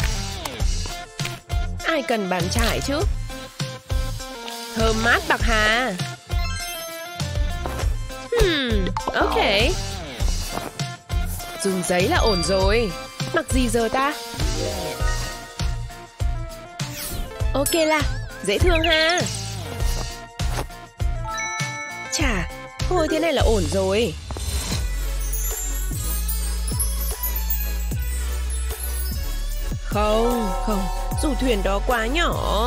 Ai cần bàn chải chứ? Thơm mát bạc hà. Hmm, ok. Dùng giấy là ổn rồi. Mặc gì giờ ta? Ok là, dễ thương ha. Chà, thôi thế này là ổn rồi. Không, không, dù thuyền đó quá nhỏ.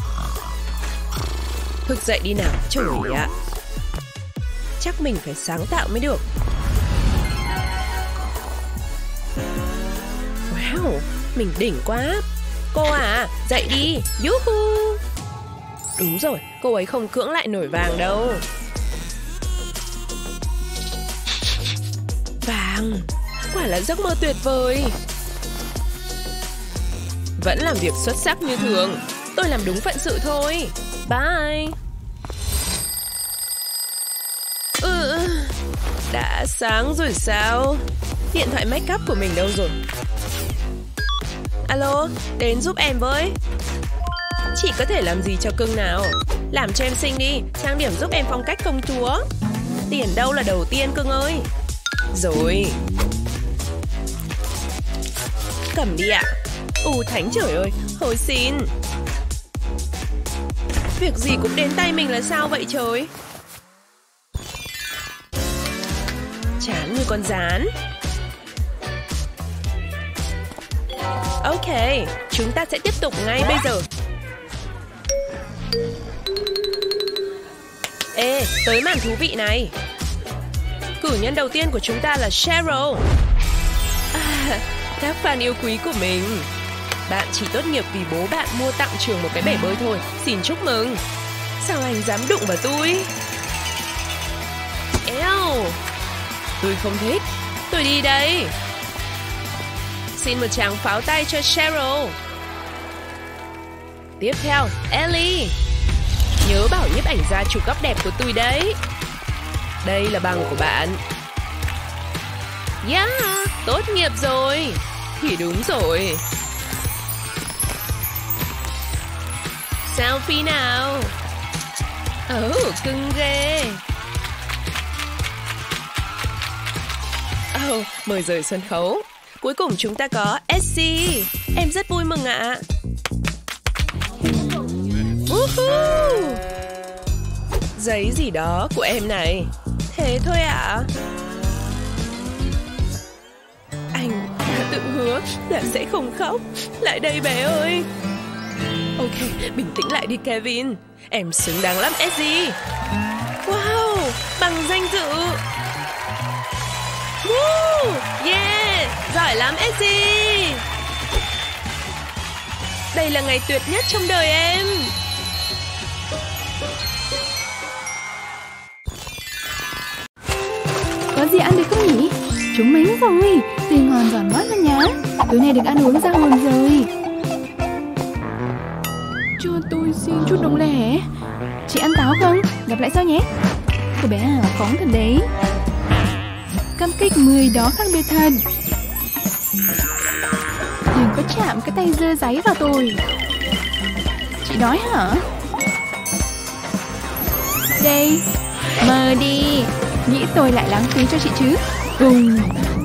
Thức dậy đi nào, trời ạ. Chắc mình phải sáng tạo mới được. Wow, mình đỉnh quá. Cô à, dậy đi, yuhu. Đúng rồi, cô ấy không cưỡng lại nổi vàng đâu. Vàng, quả là giấc mơ tuyệt vời. Vẫn làm việc xuất sắc như thường. Tôi làm đúng phận sự thôi. Bye. Ừ, đã sáng rồi sao? Điện thoại make up của mình đâu rồi? Alo, đến giúp em với. Chị có thể làm gì cho cưng nào? Làm cho em xinh đi, trang điểm giúp em phong cách công chúa. Tiền đâu là đầu tiên cưng ơi. Rồi. Cầm đi ạ. Ù thánh trời ơi, hồi xin. Việc gì cũng đến tay mình là sao vậy trời? Chán như con gián. Ok, chúng ta sẽ tiếp tục ngay bây giờ. Ê, tới màn thú vị này. Cử nhân đầu tiên của chúng ta là Cheryl. À, các fan yêu quý của mình. Bạn chỉ tốt nghiệp vì bố bạn mua tặng trường một cái bể bơi thôi. Xin chúc mừng. Sao anh dám đụng vào tôi? Eo, tôi không thích. Tôi đi đây. Xin một tràng pháo tay cho Cheryl. Tiếp theo, Ellie. Nhớ bảo nhiếp ảnh gia chụp góc đẹp của tôi đấy. Đây là bằng của bạn. Yeah, tốt nghiệp rồi. Thì đúng rồi. Selfie nào. Oh, cưng ghê. Oh, mời rời sân khấu. Cuối cùng chúng ta có Essie. Em rất vui mừng ạ. Woohoo! Giấy gì đó của em này. Thế thôi ạ. Anh đã tự hứa là sẽ không khóc. Lại đây bé ơi. Ok, bình tĩnh lại đi Kevin. Em xứng đáng lắm Essie. Wow, bằng danh dự. Woo, yeah, giỏi lắm Essie. Đây là ngày tuyệt nhất trong đời em. Có gì ăn được không nhỉ? Chúng mình rồi. Tươi ngon giòn mót lên nhá. Tối nay được ăn uống ra hồn rồi. Cho tôi xin chút đồng lẻ. Chị ăn táo không? Gặp lại sau nhé. Cô bé hào phóng thật đấy. Cupcake mười đó khác biệt thật. Đừng có chạm cái tay dơ giấy vào tôi. Chị đói hả? Đây, mờ đi. Nghĩ tôi lại lãng phí cho chị chứ. Cùng.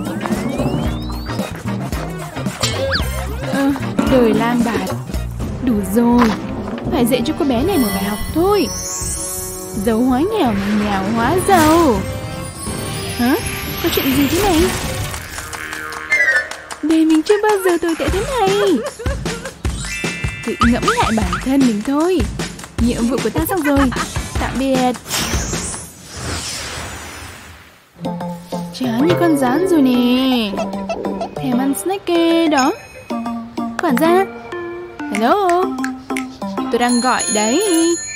Ờ, đời lang bạt. Đủ rồi. Phải dạy cho cô bé này một bài học thôi. Giàu hóa nghèo mà nghèo hóa giàu. Hả? Có chuyện gì thế này? Đời mình chưa bao giờ tồi tệ thế này. Tự ngẫm lại bản thân mình thôi. Nhiệm vụ của ta xong rồi. Tạm biệt. Chán như con rán rồi nè. Thèm ăn snack kê đó. Quản gia. Hello. Tôi đang gọi đấy.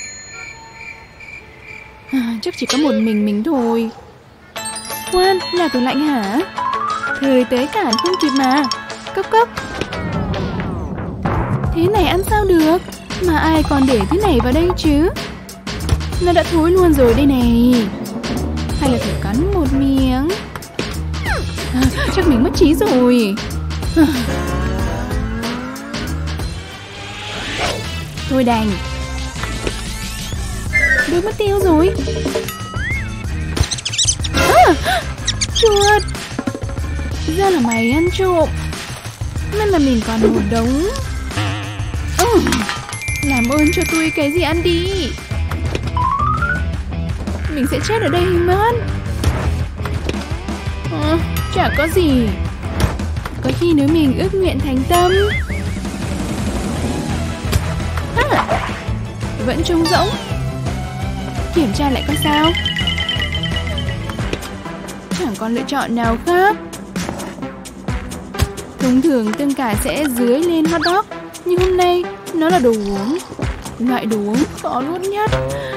À, chắc chỉ có một mình mình thôi. Khoan, là tủ lạnh hả? Thời tới cản không kịp mà. Cốc cốc. Thế này ăn sao được? Mà ai còn để thế này vào đây chứ? Nó đã thối luôn rồi đây này. Hay là phải cắn một miếng? À, chắc mình mất trí rồi. À. Thôi đành. Đôi mất tiêu rồi. À, chuột. Ra là mày ăn trộm. Nên là mình còn một đống. Ừ, làm ơn cho tôi cái gì ăn đi. Mình sẽ chết ở đây mất. À, chả có gì. Có khi nếu mình ước nguyện thành tâm Ha, vẫn trống rỗng. Kiểm tra lại coi sao. Chẳng còn lựa chọn nào khác. Thông thường tương cải sẽ dưới lên hot dog, nhưng hôm nay nó là đồ uống. Loại đồ uống khó nuốt nhất.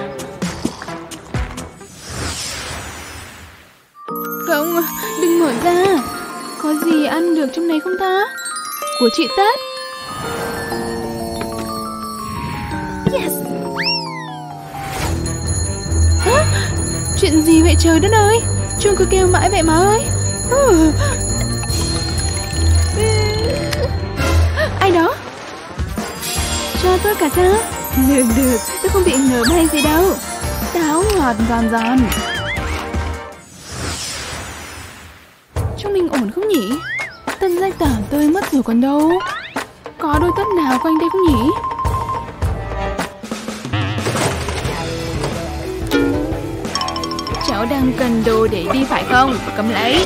Không, đừng mở ra. Có gì ăn được trong này không ta? Của chị Tết. Yes. Hả? Chuyện gì vậy trời đất ơi? Chuông cứ kêu mãi vậy má ơi. Ừ. Ai đó? Cho tôi cả ra. Được được, tôi không bị ngợp hay gì đâu. Táo ngọt giòn giòn. Chúng mình ổn không nhỉ? Tân danh tả tôi mất rồi còn đâu. Có đôi tất nào quanh đây không nhỉ? Cháu đang cần đồ để đi phải không? Cầm lấy.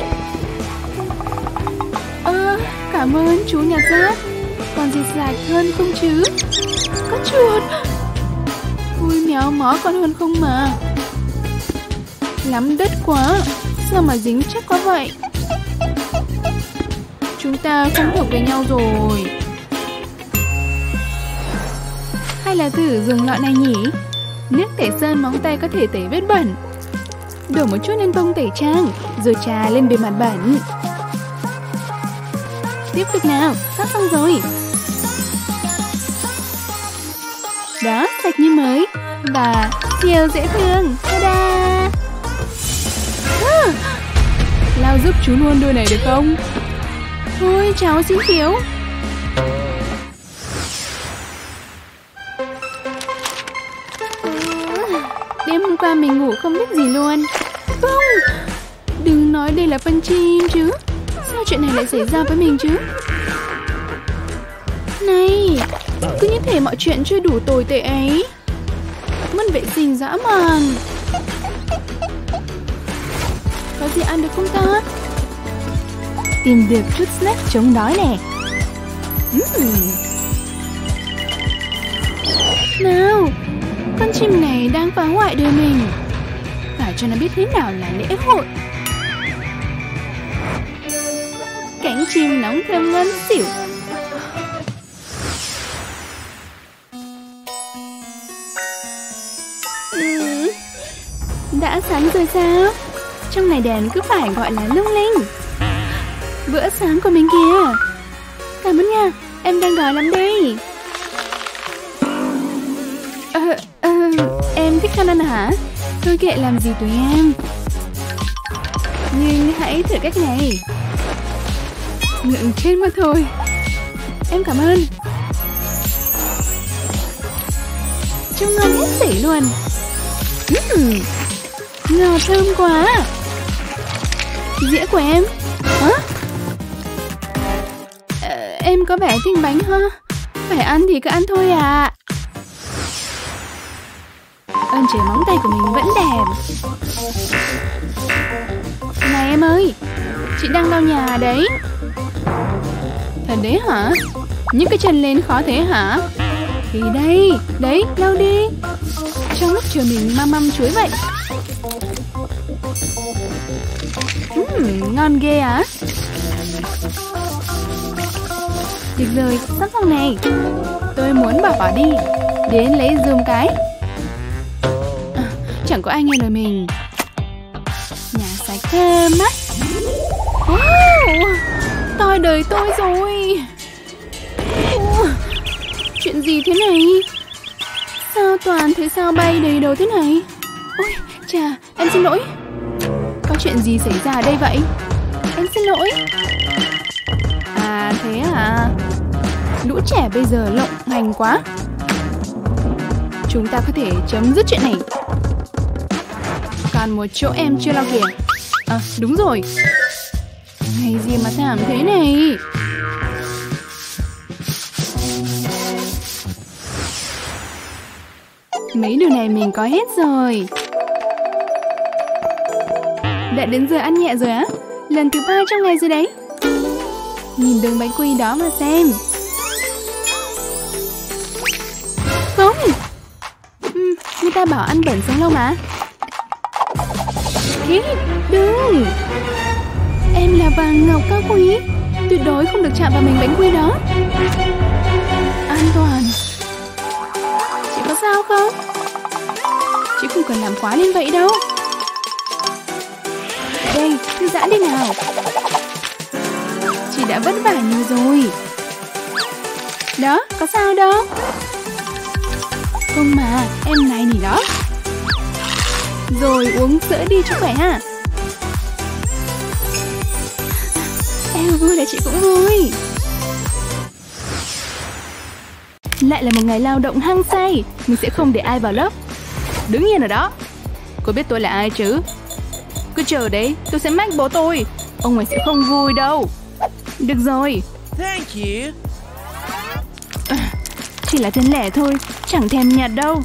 Ơ, à, cảm ơn chú nhặt rác. Còn gì sạch hơn không chứ? Có chuột. Ui méo mó còn hơn không mà. Lắm đất quá. Sao mà dính chắc quá vậy? Chúng ta không hợp với nhau rồi. Hay là thử dùng loại này nhỉ? Nước tẩy sơn móng tay có thể tẩy vết bẩn. Đổ một chút lên bông tẩy trang, rồi chà lên bề mặt bẩn. Tiếp tục nào, sắp xong rồi. Đó, sạch như mới. Và siêu dễ thương. Ta-da! À, lau giúp chú luôn đôi này được không? Thôi cháu xin thiếu. Đêm hôm qua mình ngủ không biết gì luôn. Không, đừng nói đây là phân chim chứ. Sao chuyện này lại xảy ra với mình chứ? Này, cứ như thể mọi chuyện chưa đủ tồi tệ ấy. Mất vệ sinh dã man. Có gì ăn được không ta? Tìm được chút snack chống đói nè. uhm. Nào, con chim này đang phá hoại đời mình. Phải cho nó biết thế nào là lễ hội. Cánh chim nóng thơm ngon xỉu. uhm. Đã sáng rồi sao? Trong này đèn cứ phải gọi là lung linh. Bữa sáng của mình kìa. Cảm ơn nha, em đang đói lắm đây. Ờ, ờ, em thích con ăn hả? Thôi kệ làm gì tụi em. Nhưng hãy thử cách này. Ngượng chết mất thôi. Em cảm ơn. Trông ngon hết sỉ luôn. uhm, Ngọt thơm quá. Dĩa của em. Hả? Ờ, em có vẻ thích bánh ha. Phải ăn thì cứ ăn thôi à. Ơn trời móng tay của mình vẫn đẹp. Này em ơi, chị đang lau nhà đấy. Thật đấy hả? Nhấc cái chân lên khó thế hả? Thì đây, đấy, lau đi. Trong lúc chờ mình mam măm chuối vậy. uhm, Ngon ghê á. Được rồi, sắp xong này. Tôi muốn bỏ bỏ đi. Đến lấy giùm cái. À, chẳng có ai nghe lời mình. Nhà sạch thơm mắt. Wow, toi đời tôi rồi. uh, Chuyện gì thế này? Sao toàn thấy sao bay đầy đầu thế này? Ôi, chà, em xin lỗi. Có chuyện gì xảy ra ở đây vậy? Em xin lỗi. À thế à? Lũ trẻ bây giờ lộng hành quá. Chúng ta có thể chấm dứt chuyện này. Còn một chỗ em chưa lau kìa. À đúng rồi. Ngày gì mà thảm thế này. Mấy điều này mình có hết rồi. Đã đến giờ ăn nhẹ rồi á. Lần thứ ba trong ngày rồi đấy. Nhìn đường bánh quy đó mà xem. ta bảo ăn bẩn sống lâu mà. Kít, đừng. Em là vàng ngọc cao quý, tuyệt đối không được chạm vào mình bánh quy đó. An toàn. Chị có sao không? Chị không cần làm quá lên vậy đâu. Đây, thư giãn đi nào. Chị đã vất vả nhiều rồi. Đó, có sao đâu. Không mà, em này nỉ đó. Rồi uống sữa đi cho khỏe ha. Em vui là chị cũng vui. Lại là một ngày lao động hăng say. Mình sẽ không để ai vào lớp. Đứng yên ở đó. Cô biết tôi là ai chứ? Cứ chờ đấy, tôi sẽ mách bố tôi. Ông ấy sẽ không vui đâu. Được rồi. Thank you. À, chỉ là tiền lẻ thôi, chẳng thèm nhặt đâu.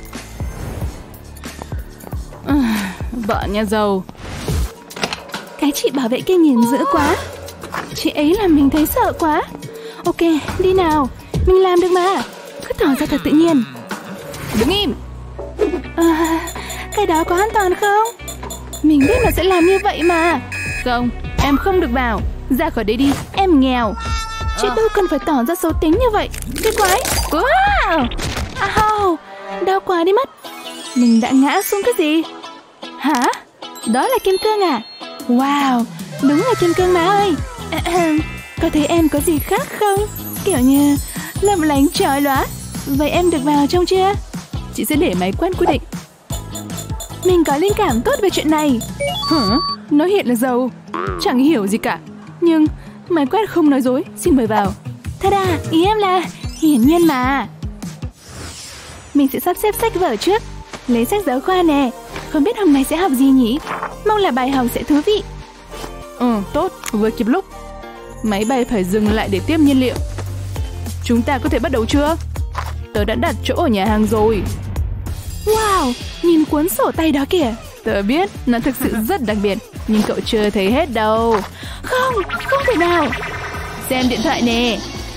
À, vợ nhà giàu. Cái chị bảo vệ kia nhìn dữ quá. Chị ấy làm mình thấy sợ quá. Ok, đi nào. Mình làm được mà. Cứ tỏ ra thật tự nhiên. Đứng im. À, cái đó có an toàn không? Mình biết là sẽ làm như vậy mà. Không, em không được vào. Ra khỏi đây đi, em nghèo. Chị đâu cần phải tỏ ra xấu tính như vậy. Cái quái. Wow. Ow, đau quá đi mất. Mình đã ngã xuống cái gì? Hả? Đó là kim cương à? Wow, đúng là kim cương má ơi. Có thấy em có gì khác không? Kiểu như lấp lánh chói lóa. Vậy em được vào trong chưa? Chị sẽ để máy quét quyết định. Mình có linh cảm tốt về chuyện này. Hả? Nói hiện là giàu. Chẳng hiểu gì cả. Nhưng máy quét không nói dối. Xin mời vào. Ta-da, ý em là hiển nhiên mà. Mình sẽ sắp xếp sách vở trước. Lấy sách giáo khoa nè. Không biết hôm nay sẽ học gì nhỉ? Mong là bài học sẽ thú vị. Ừ, tốt, vừa kịp lúc. Máy bay phải dừng lại để tiếp nhiên liệu. Chúng ta có thể bắt đầu chưa? Tớ đã đặt chỗ ở nhà hàng rồi. Wow, nhìn cuốn sổ tay đó kìa. Tớ biết, nó thực sự rất đặc biệt. Nhưng cậu chưa thấy hết đâu. Không, không thể nào. Xem điện thoại nè.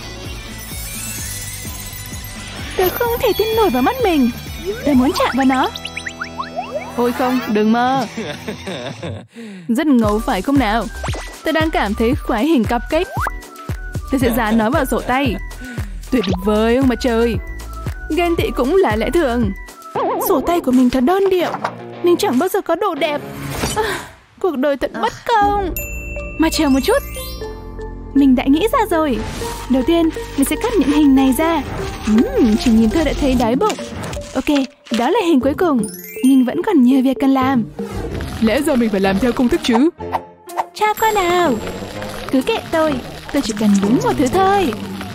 Tớ không thể tin nổi vào mắt mình. Tớ muốn chạm vào nó. Ôi không, đừng mơ. Rất ngầu phải không nào? Tớ đang cảm thấy khoái hình cupcake. Tớ sẽ dán nó vào sổ tay. Tuyệt vời ông mà trời. Ghen tị cũng là lẽ thường. Sổ tay của mình thật đơn điệu. Mình chẳng bao giờ có đồ đẹp. À, cuộc đời thật bất công. Mà chờ một chút. Mình đã nghĩ ra rồi. Đầu tiên, mình sẽ cắt những hình này ra. uhm, Chỉ nhìn thôi đã thấy đói bụng. Ok, đó là hình cuối cùng. Nhưng vẫn còn nhiều việc cần làm. Lẽ ra mình phải làm theo công thức chứ? Cha con nào. Cứ kệ tôi. Tôi chỉ cần đúng một thứ thôi.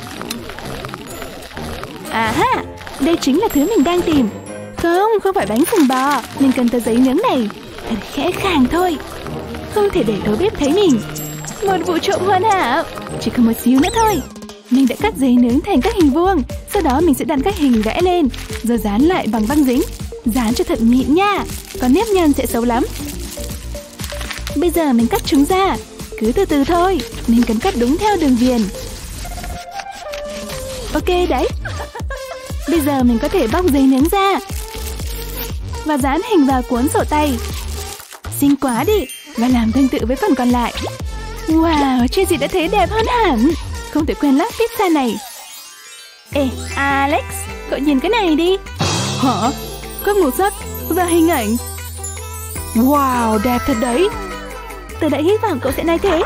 À ha, đây chính là thứ mình đang tìm. Không, không phải bánh phồng bò. Mình cần tờ giấy nướng này. Thật khẽ khàng thôi. Không thể để đầu bếp thấy mình. Một vụ trộm hoàn hảo. Chỉ còn một xíu nữa thôi. Mình đã cắt giấy nướng thành các hình vuông. Sau đó mình sẽ đặt các hình vẽ lên. Rồi dán lại bằng băng dính. Dán cho thật mịn nha. Còn nếp nhăn sẽ xấu lắm. Bây giờ mình cắt chúng ra. Cứ từ từ thôi. Mình cần cắt đúng theo đường viền. Ok đấy. Bây giờ mình có thể bóc giấy nướng ra và dán hình vào cuốn sổ tay. Xinh quá đi. Và làm tương tự với phần còn lại. Wow, chưa gì đã thấy đẹp hơn hẳn. Không thể quên lắp pizza này. Ê, Alex, cậu nhìn cái này đi. Hả? Cốc màu sắc và hình ảnh. Wow, đẹp thật đấy. Tôi đã hy vọng cậu sẽ nói thế.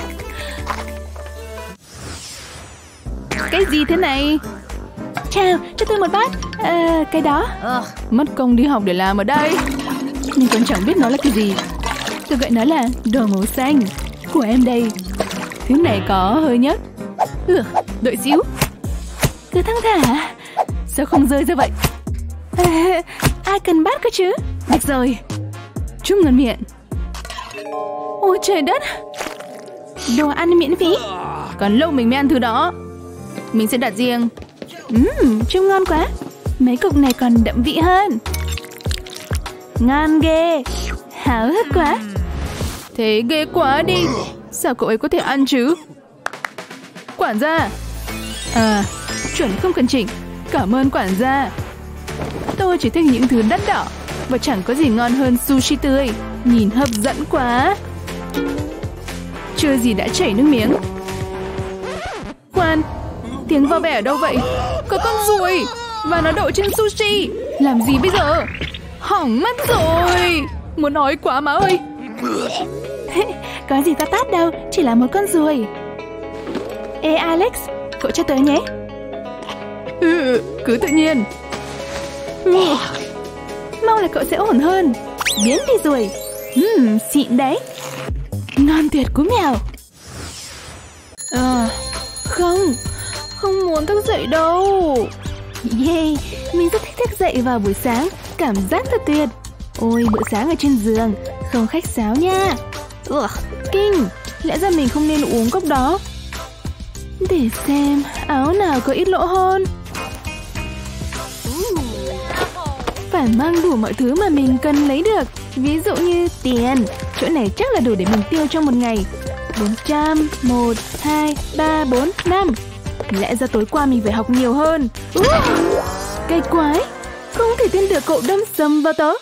Cái gì thế này? Chào, cho tôi một bát. À, cái đó. Mất công đi học để làm ở đây. Nhưng còn chẳng biết nó là cái gì. Tôi gọi nó là đồ màu xanh. Của em đây. Thứ này có hơi nhớt. Ừ, đợi xíu. Cứ thăng thả. Sao không rơi ra vậy? À, ai cần bát cơ chứ? Được rồi. Chúc ngon miệng. Ôi trời đất. Đồ ăn miễn phí. Còn lâu mình mới ăn thứ đó. Mình sẽ đặt riêng. Uhm, trông ngon quá. Mấy cục này còn đậm vị hơn. Ngon ghê. Háo hức quá. Thế ghê quá đi. Sao cậu ấy có thể ăn chứ? Quản gia. À, chuẩn không cần chỉnh. Cảm ơn quản gia. Tôi chỉ thích những thứ đắt đỏ. và chẳng có gì ngon hơn sushi tươi. Nhìn hấp dẫn quá. Chưa gì đã chảy nước miếng. Khoan, tiếng vo ve ở đâu vậy? Có con ruồi và nó đậu trên sushi. Làm gì bây giờ? Hỏng mất rồi. Muốn nói quá má ơi. Có gì to tát đâu, chỉ là một con ruồi. Ê Alex, cậu cho tớ nhé. Ừ, cứ tự nhiên. Ừ. Mong là cậu sẽ ổn hơn. Biến đi ruồi. Ừm, xịn đấy. Ngon tuyệt cú mèo. À, không, không muốn thức dậy đâu. Yeah, mình rất thích thức dậy vào buổi sáng. Cảm giác thật tuyệt. Ôi, bữa sáng ở trên giường, không khách sáo nha. Ugh, kinh, lẽ ra mình không nên uống cốc đó. Để xem áo nào có ít lỗ hơn. Phải mang đủ mọi thứ mà mình cần lấy được. Ví dụ như tiền. Chỗ này chắc là đủ để mình tiêu trong một ngày. Bốn trăm, một, hai, ba, bốn, năm. Lẽ ra tối qua mình phải học nhiều hơn. uh, Cây quái. Không thể tin được cậu đâm sầm vào tớ.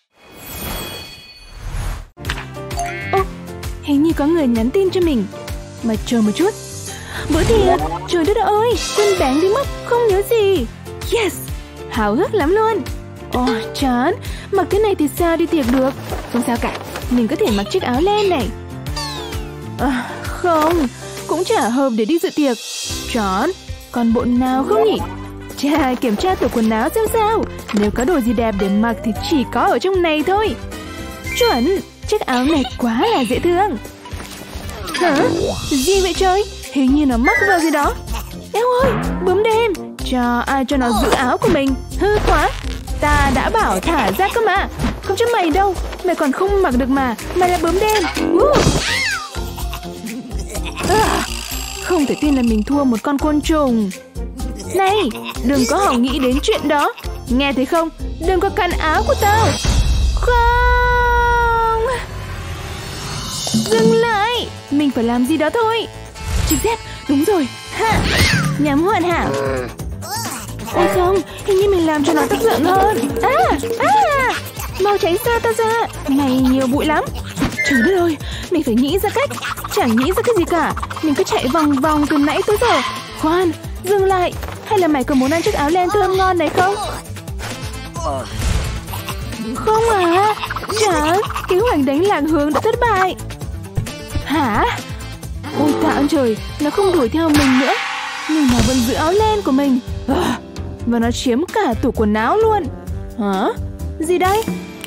Ô, hình như có người nhắn tin cho mình. Mà chờ một chút. Bữa tiệc, trời đất ơi, quên bén đi mất, không nhớ gì. Yes, háo hức lắm luôn. Ồ, oh, chán, mặc thế này thì sao đi tiệc được. Không sao cả, mình có thể mặc chiếc áo len này. À, không, cũng chả hợp để đi dự tiệc. Chán, còn bộ nào không nhỉ? Chà, kiểm tra tủ quần áo xem sao. Nếu có đồ gì đẹp để mặc thì chỉ có ở trong này thôi. Chuẩn, chiếc áo này quá là dễ thương. Hả? Gì vậy trời? Hình như nó mắc vào gì đó. Eo ơi, bướm đêm. Cho ai cho nó giữ áo của mình. Hư quá. Ta đã bảo thả ra cơ mà. Không cho mày đâu. Mày còn không mặc được mà. Mày là bướm đêm. uh. à, Không thể tin là mình thua một con côn trùng. Này, đừng có hòng nghĩ đến chuyện đó. Nghe thấy không? Đừng có cắn áo của tao. Không. Dừng lại. Mình phải làm gì đó thôi. Chiếc dép, đúng rồi. Ha. Nhắm hoàn hảo. Ôi không, hình như mình làm cho nó tức giận hơn. À, à, mau tránh xa ta ra. Này nhiều bụi lắm. Trời đất ơi, mình phải nghĩ ra cách. Chẳng nghĩ ra cái gì cả. Mình cứ chạy vòng vòng từ nãy tới giờ. Khoan, dừng lại. Hay là mày có muốn ăn chiếc áo len thơm ngon này không? Không à. Chả, kế hoạch đánh lạc hướng đã thất bại. Hả? Ôi tạ ơn trời, nó không đuổi theo mình nữa. Nhưng nó vẫn giữ áo len của mình. à, Và nó chiếm cả tủ quần áo luôn. Hả? Gì đây?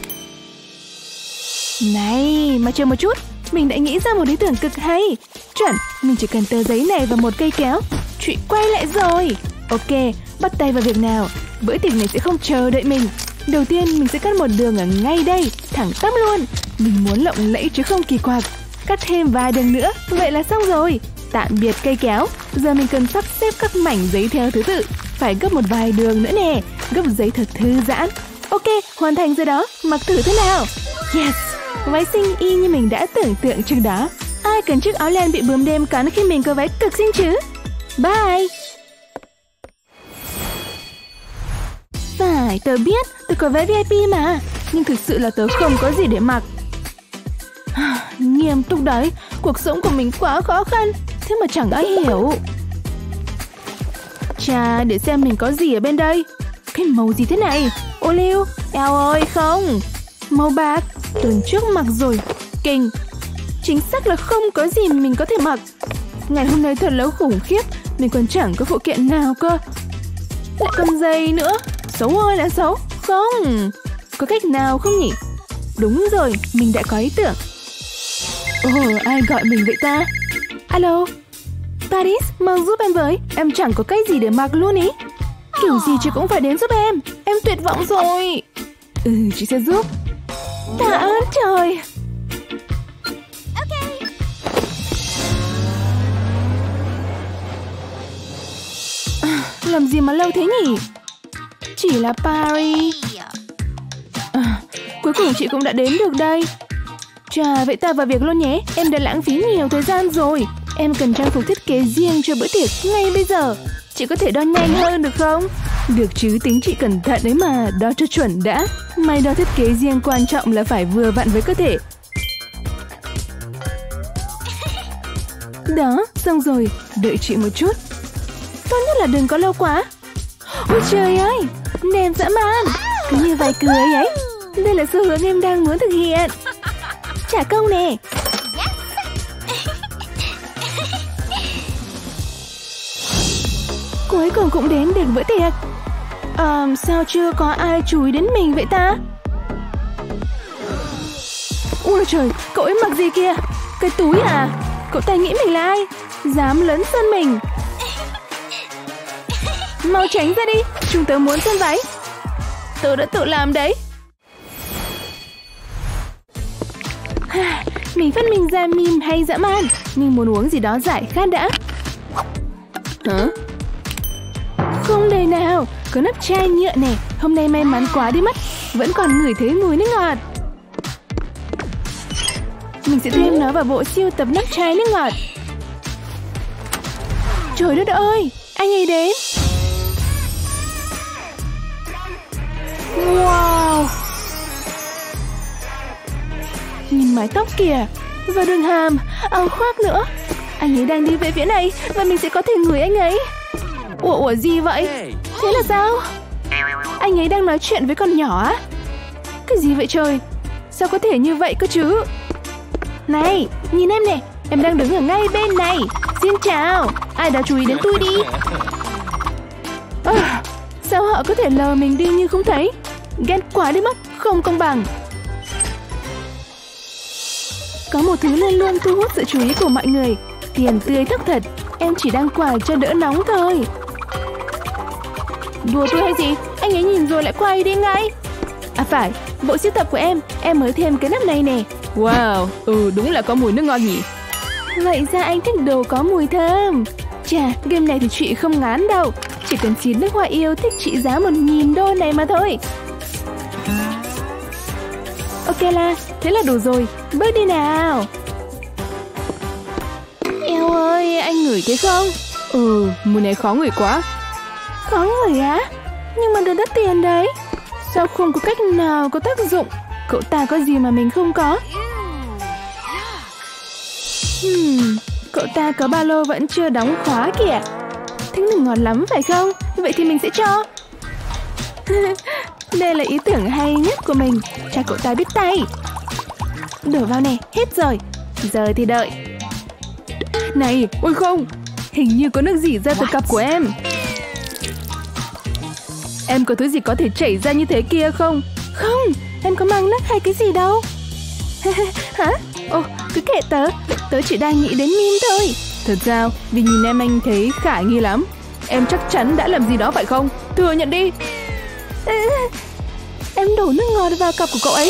Này, mà chờ một chút. Mình đã nghĩ ra một ý tưởng cực hay. Chuẩn, mình chỉ cần tờ giấy này và một cây kéo. Chuyện quay lại rồi. Ok, bắt tay vào việc nào. Bữa tiệc này sẽ không chờ đợi mình. Đầu tiên mình sẽ cắt một đường ở ngay đây. Thẳng tắp luôn. Mình muốn lộng lẫy chứ không kỳ quặc. Cắt thêm vài đường nữa. Vậy là xong rồi. Tạm biệt cây kéo. Giờ mình cần sắp xếp các mảnh giấy theo thứ tự. Phải gấp một vài đường nữa nè. Gấp giấy thật thư giãn. Ok, hoàn thành rồi đó. Mặc thử thế nào. Yes, váy xinh y như mình đã tưởng tượng trước đó. Ai cần chiếc áo len bị bướm đêm cắn khi mình có váy cực xinh chứ. Bye. Phải, tớ biết. Tớ có vé vi ai pi mà. Nhưng thực sự là tớ không có gì để mặc. Nghiêm túc đấy. Cuộc sống của mình quá khó khăn. Thế mà chẳng ai hiểu. Chà, để xem mình có gì ở bên đây. Cái màu gì thế này? Ô liu, eo ơi không. Màu bạc. Tuần trước mặc rồi. Kinh. Chính xác là không có gì mình có thể mặc. Ngày hôm nay thật là khủng khiếp. Mình còn chẳng có phụ kiện nào cơ. Lại còn giày nữa. Xấu ơi là xấu. Không. Có cách nào không nhỉ? Đúng rồi, mình đã có ý tưởng. Ồ, ai gọi mình vậy ta? Alo, Paris, mau giúp em với. Em chẳng có cách gì để mặc luôn ý. Kiểu gì chị cũng phải đến giúp em. Em tuyệt vọng rồi. Ừ, chị sẽ giúp. Tạ ơn trời. Ok. À, làm gì mà lâu thế nhỉ? Chỉ là Paris. À, cuối cùng chị cũng đã đến được đây. Chà, vậy ta vào việc luôn nhé. Em đã lãng phí nhiều thời gian rồi. Em cần trang phục thiết kế riêng cho bữa tiệc ngay bây giờ. Chị có thể đo nhanh hơn được không? Được chứ, tính chị cẩn thận đấy mà. Đo cho chuẩn đã. Máy đo thiết kế riêng quan trọng là phải vừa vặn với cơ thể. Đó, xong rồi, đợi chị một chút. Tốt nhất là đừng có lâu quá. Ôi trời ơi, đẹp dã man. Cứ như vài cười ấy. Đây là xu hướng em đang muốn thực hiện. Trả công nè. Cuối cùng cũng đến được bữa tiệc. À, sao chưa có ai chú ý đến mình vậy ta? Ôi trời, cậu ấy mặc gì kia? Cái túi à? Cậu ta nghĩ mình là ai? Dám lấn sân mình. Mau tránh ra đi, chúng tớ muốn xem váy. Tớ đã tự làm đấy. Mình phát minh ra meme hay dã man. Nhưng muốn uống gì đó giải khát đã. Hả? Không đời nào, có nắp chai nhựa nè. Hôm nay may mắn quá đi mất. Vẫn còn ngửi thấy mùi nước ngọt. Mình sẽ thêm nó vào bộ siêu tập nắp chai nước ngọt. Trời đất ơi, anh ấy đến. Wow. Nhìn mái tóc kìa. Và đường hàm, áo khoác nữa. Anh ấy đang đi về phía này. Và mình sẽ có thể ngửi anh ấy. Ủa, ủa gì vậy? Thế là sao? Anh ấy đang nói chuyện với con nhỏ á? Cái gì vậy trời? Sao có thể như vậy cơ chứ? Này, nhìn em nè. Em đang đứng ở ngay bên này. Xin chào. Ai đã chú ý đến tôi đi? À, sao họ có thể lờ mình đi như không thấy? Ghét quá đi mất. Không công bằng. Có một thứ luôn luôn thu hút sự chú ý của mọi người. Tiền tươi thóc thật. Em chỉ đang quài cho đỡ nóng thôi. Đùa tôi hay gì? Anh ấy nhìn rồi lại quay đi ngay. À phải, bộ sưu tập của em. Em mới thêm cái nắp này nè. Wow, ừ đúng là có mùi nước ngọt nhỉ. Vậy ra anh thích đồ có mùi thơm. Chà, game này thì chị không ngán đâu. Chỉ cần xin nước hoa yêu thích trị giá một nghìn đô này mà thôi. Ok là, thế là đủ rồi. Bước đi nào. Eo ơi, anh ngửi thấy không? Ừ, mùi này khó ngửi quá. Khó ngửi á? Nhưng mà đồ đắt tiền đấy. Sao không có cách nào có tác dụng? Cậu ta có gì mà mình không có? Hmm, cậu ta có ba lô vẫn chưa đóng khóa kìa. Thích nước ngọt lắm phải không? Vậy thì mình sẽ cho. Đây là ý tưởng hay nhất của mình. Cho cậu ta biết tay. Đổ vào nè, hết rồi. Giờ thì đợi. Này, ôi không. Hình như có nước rỉ ra từ cặp của em. Em có thứ gì có thể chảy ra như thế kia không? Không, em có mang lắc hay cái gì đâu. Hả? Ồ, cứ kệ tớ. Tớ chỉ đang nghĩ đến meme thôi. Thật sao? Vì nhìn em anh thấy khả nghi lắm. Em chắc chắn đã làm gì đó phải không? Thừa nhận đi. À, em đổ nước ngọt vào cặp của cậu ấy.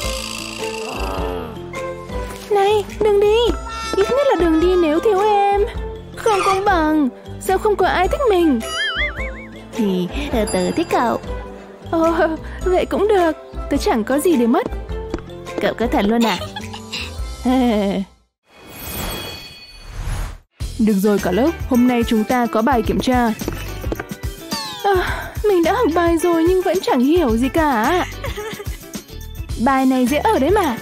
Này, đừng đi. Ít nhất là đừng đi nếu thiếu em. Không công bằng. Sao không có ai thích mình? Thì tớ thích cậu. Ồ, vậy cũng được. Tớ chẳng có gì để mất. Cậu có thật luôn à? Được rồi cả lớp. Hôm nay chúng ta có bài kiểm tra. À, mình đã học bài rồi nhưng vẫn chẳng hiểu gì cả. Bài này dễ ở đấy mà.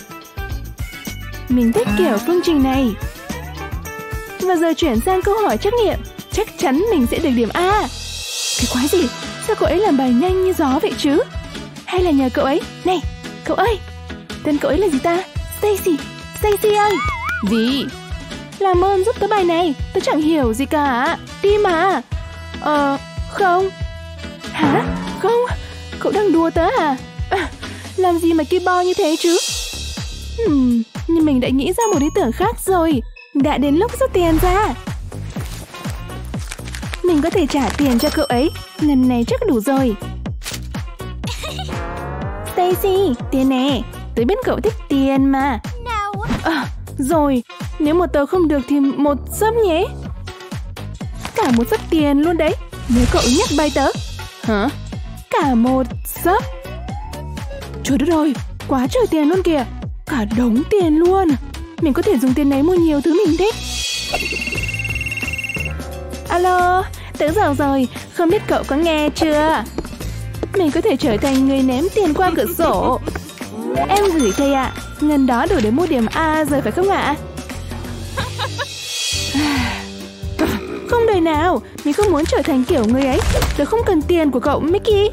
Mình thích kiểu phương trình này. Và giờ chuyển sang câu hỏi trắc nghiệm. Chắc chắn mình sẽ được điểm A. Cái quái gì? Sao cậu ấy làm bài nhanh như gió vậy chứ? Hay là nhờ cậu ấy? Này, cậu ơi. Tên cậu ấy là gì ta? Stacy. Stacy ơi. Gì? Làm ơn giúp tớ bài này. Tớ chẳng hiểu gì cả. Đi mà. Ờ, không. Hả? Không. Cậu đang đùa tớ à? À, làm gì mà ki bo như thế chứ? Hmm, nhưng mình đã nghĩ ra một ý tưởng khác rồi. Đã đến lúc rút tiền ra. Mình có thể trả tiền cho cậu ấy. Lần này chắc đủ rồi. Stacy, tiền nè. Tớ biết cậu thích tiền mà. À, rồi. Nếu một tờ không được thì một sấp nhé. Cả một sấp tiền luôn đấy. Nếu cậu nhắc bay tớ. Hả? Cả một sấp. Trời đất ơi, quá trời tiền luôn kìa. Cả đống tiền luôn. Mình có thể dùng tiền này mua nhiều thứ mình thích. Alo, tớ giàu rồi. Không biết cậu có nghe chưa? Mình có thể trở thành người ném tiền qua cửa sổ. Em gửi thầy ạ. Ngân đó đủ để mua điểm A rồi phải không ạ? Không đời nào. Mình không muốn trở thành kiểu người ấy. Tôi không cần tiền của cậu Mickey.